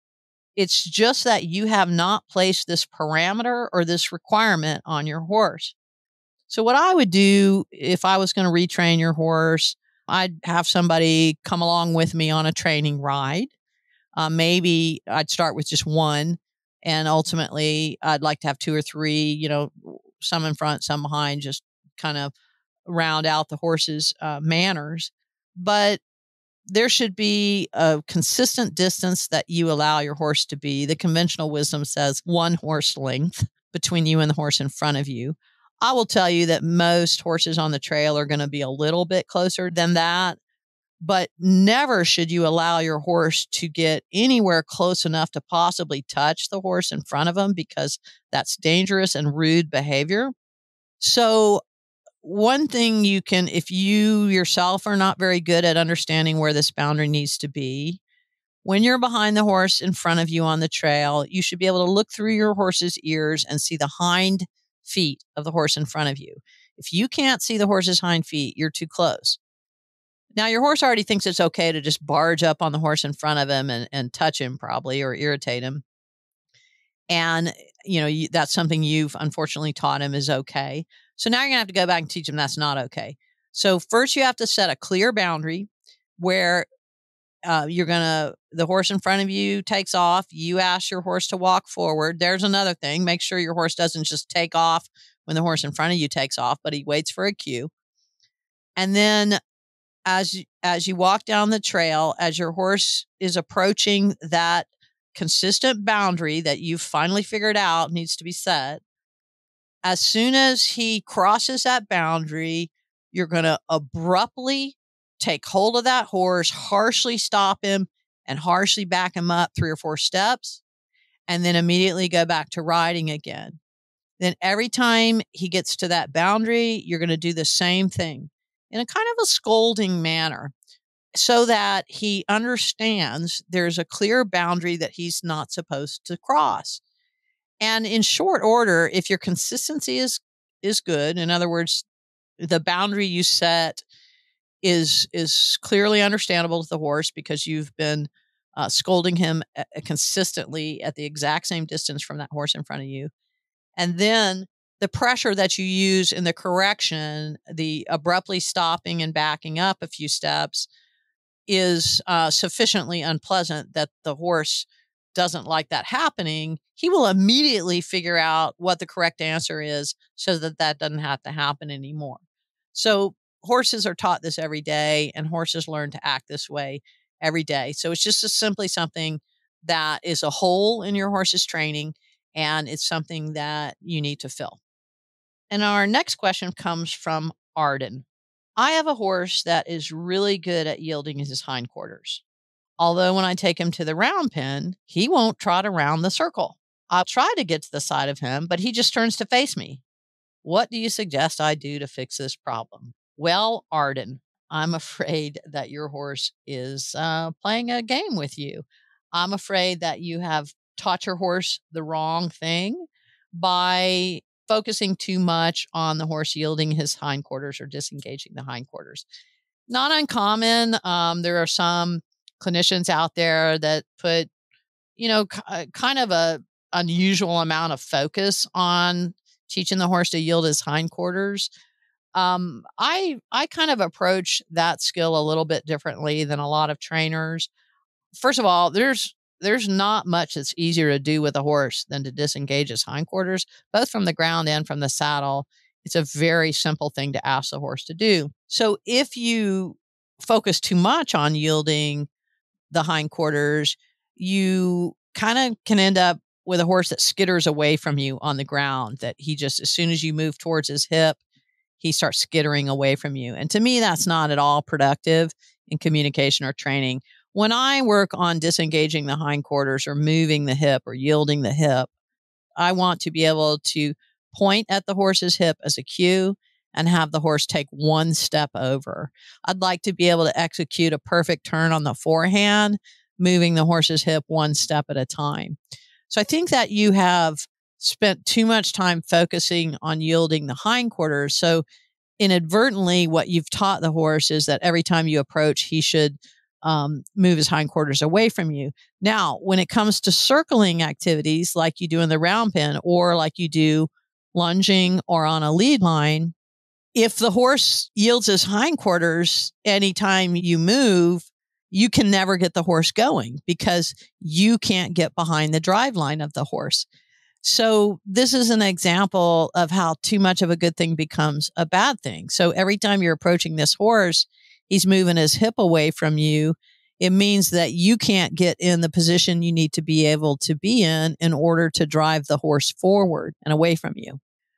It's just that you have not placed this parameter or this requirement on your horse. So what I would do if I was going to retrain your horse, I'd have somebody come along with me on a training ride. Maybe I'd start with just one, and ultimately I'd like to have two or three, some in front, some behind, just kind of round out the horse's manners. But there should be a consistent distance that you allow your horse to be. The conventional wisdom says 1 horse length between you and the horse in front of you. I will tell you that most horses on the trail are going to be a little bit closer than that, but never should you allow your horse to get anywhere close enough to possibly touch the horse in front of them, because that's dangerous and rude behavior. So one thing you can, if you yourself are not very good at understanding where this boundary needs to be, when you're behind the horse in front of you on the trail, you should be able to look through your horse's ears and see the hind feet of the horse in front of you. If you can't see the horse's hind feet, you're too close. Now, your horse already thinks it's okay to just barge up on the horse in front of him and touch him probably or irritate him. And, that's something you've unfortunately taught him is okay. So now you're going to have to go back and teach him that's not okay. So first you have to set a clear boundary where the horse in front of you takes off. You ask your horse to walk forward. There's another thing. Make sure your horse doesn't just take off when the horse in front of you takes off, but he waits for a cue. And then as you walk down the trail, as your horse is approaching that consistent boundary that you've finally figured out needs to be set, as soon as he crosses that boundary, you're going to abruptly take hold of that horse, harshly stop him, and harshly back him up 3 or 4 steps, and then immediately go back to riding again. Then every time he gets to that boundary, you're going to do the same thing in a kind of a scolding manner so that he understands there's a clear boundary that he's not supposed to cross. And in short order, if your consistency is good, in other words, the boundary you set is clearly understandable to the horse because you've been scolding him consistently at the exact same distance from that horse in front of you. And then the pressure that you use in the correction, the abruptly stopping and backing up a few steps, is sufficiently unpleasant that the horse doesn't like that happening. He will immediately figure out what the correct answer is so that doesn't have to happen anymore. So horses are taught this every day, and horses learn to act this way every day. So it's just simply something that is a hole in your horse's training, and it's something that you need to fill. And our next question comes from Arden. I have a horse that is really good at yielding his hindquarters. Although when I take him to the round pen, he won't trot around the circle. I'll try to get to the side of him, but he just turns to face me. What do you suggest I do to fix this problem? Well, Arden, I'm afraid that your horse is playing a game with you. I'm afraid that you have taught your horse the wrong thing by focusing too much on the horse yielding his hindquarters or disengaging the hindquarters. Not uncommon. There are some clinicians out there that put, kind of a unusual amount of focus on teaching the horse to yield his hindquarters. I kind of approach that skill a little bit differently than a lot of trainers. First of all, there's not much that's easier to do with a horse than to disengage his hindquarters, both from the ground and from the saddle. It's a very simple thing to ask the horse to do. So if you focus too much on yielding the hindquarters, you kind of can end up with a horse that skitters away from you on the ground, that he just, as soon as you move towards his hip, he starts skittering away from you. And to me, that's not at all productive in communication or training. When I work on disengaging the hindquarters or moving the hip or yielding the hip, I want to be able to point at the horse's hip as a cue and have the horse take one step over. I'd like to be able to execute a perfect turn on the forehand, moving the horse's hip one step at a time. So I think that you have spent too much time focusing on yielding the hindquarters. So inadvertently, what you've taught the horse is that every time you approach, he should move his hindquarters away from you. Now, when it comes to circling activities like you do in the round pen or like you do lunging or on a lead line, if the horse yields his hindquarters anytime you move, you can never get the horse going because you can't get behind the drive line of the horse. So this is an example of how too much of a good thing becomes a bad thing. So every time you're approaching this horse, he's moving his hip away from you. It means that you can't get in the position you need to be able to be in order to drive the horse forward and away from you.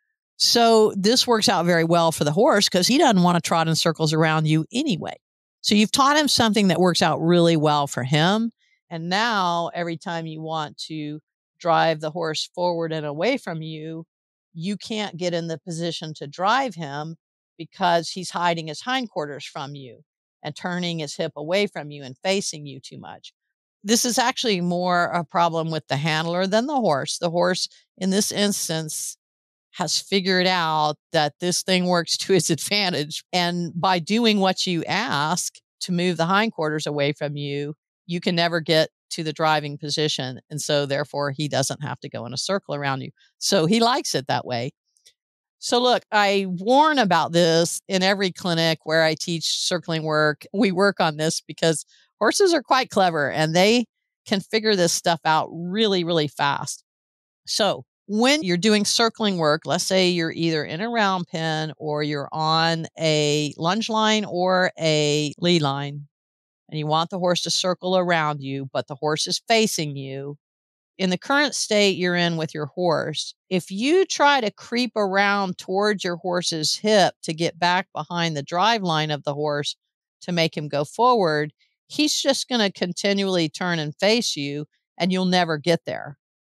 So this works out very well for the horse because he doesn't want to trot in circles around you anyway. So you've taught him something that works out really well for him. And now every time you want to drive the horse forward and away from you, you can't get in the position to drive him because he's hiding his hindquarters from you and turning his hip away from you and facing you too much. This is actually more a problem with the handler than the horse. The horse, in this instance, has figured out that this thing works to his advantage. And by doing what you ask to move the hindquarters away from you, you can never get to the driving position. And so therefore he doesn't have to go in a circle around you. So he likes it that way. So look, I warn about this in every clinic where I teach circling work. We work on this because horses are quite clever and they can figure this stuff out really, really fast. So when you're doing circling work, let's say you're either in a round pen or you're on a lunge line or a lead line, and you want the horse to circle around you, but the horse is facing you. In the current state you're in with your horse, if you try to creep around towards your horse's hip to get back behind the drive line of the horse to make him go forward, he's just going to continually turn and face you, and you'll never get there.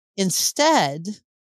Instead,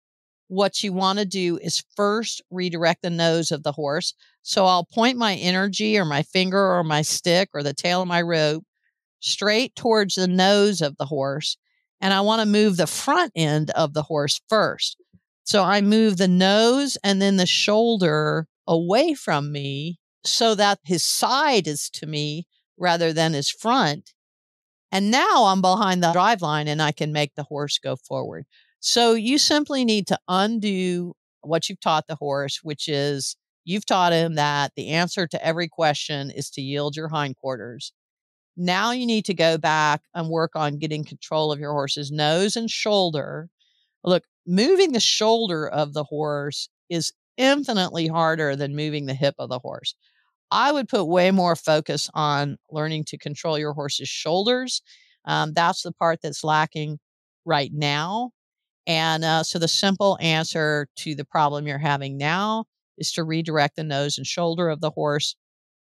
what you want to do is first redirect the nose of the horse. So I'll point my energy or my finger or my stick or the tail of my rope straight towards the nose of the horse. And I want to move the front end of the horse first. So I move the nose and then the shoulder away from me so that his side is to me rather than his front. And now I'm behind the drive line and I can make the horse go forward. So you simply need to undo what you've taught the horse, which is you've taught him that the answer to every question is to yield your hindquarters. Now you need to go back and work on getting control of your horse's nose and shoulder. Look, moving the shoulder of the horse is infinitely harder than moving the hip of the horse. I would put way more focus on learning to control your horse's shoulders. That's the part that's lacking right now. And so the simple answer to the problem you're having now is to redirect the nose and shoulder of the horse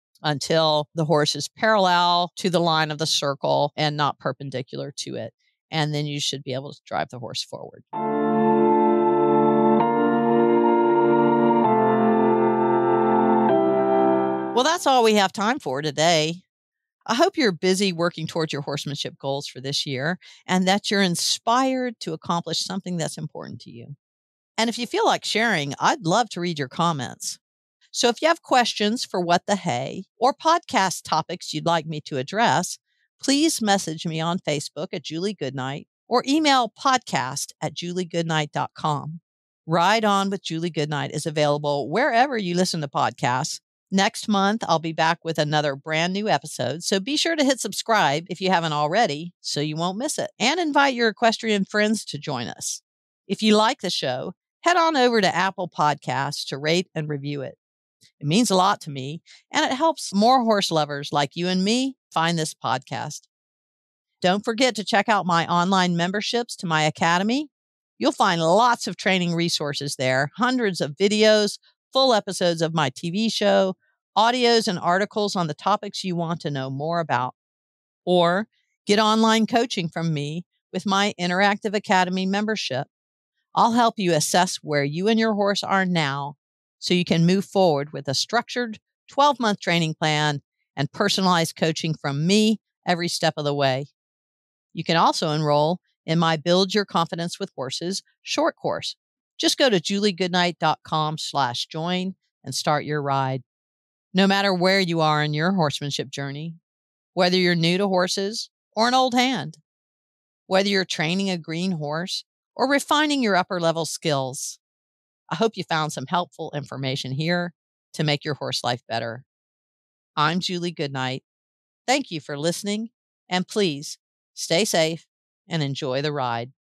until the horse is parallel to the line of the circle and not perpendicular to it. And then you should be able to drive the horse forward. Well, that's all we have time for today. I hope you're busy working towards your horsemanship goals for this year and that you're inspired to accomplish something that's important to you. And if you feel like sharing, I'd love to read your comments. So if you have questions for What the Hay or podcast topics you'd like me to address, please message me on Facebook at Julie Goodnight or email podcast@juliegoodnight.com. Ride On with Julie Goodnight is available wherever you listen to podcasts. Next month, I'll be back with another brand new episode, so be sure to hit subscribe if you haven't already so you won't miss it, and invite your equestrian friends to join us. If you like the show, head on over to Apple Podcasts to rate and review it. It means a lot to me, and it helps more horse lovers like you and me find this podcast. Don't forget to check out my online memberships to my academy. You'll find lots of training resources there, hundreds of videos, full episodes of my TV show, audios and articles on the topics you want to know more about. Or get online coaching from me with my Interactive Academy membership. I'll help you assess where you and your horse are now so you can move forward with a structured 12-month training plan and personalized coaching from me every step of the way. You can also enroll in my Build Your Confidence with Horses short course. Just go to juliegoodnight.com/join and start your ride. No matter where you are in your horsemanship journey, whether you're new to horses or an old hand, whether you're training a green horse or refining your upper level skills, I hope you found some helpful information here to make your horse life better. I'm Julie Goodnight. Thank you for listening, and please stay safe and enjoy the ride.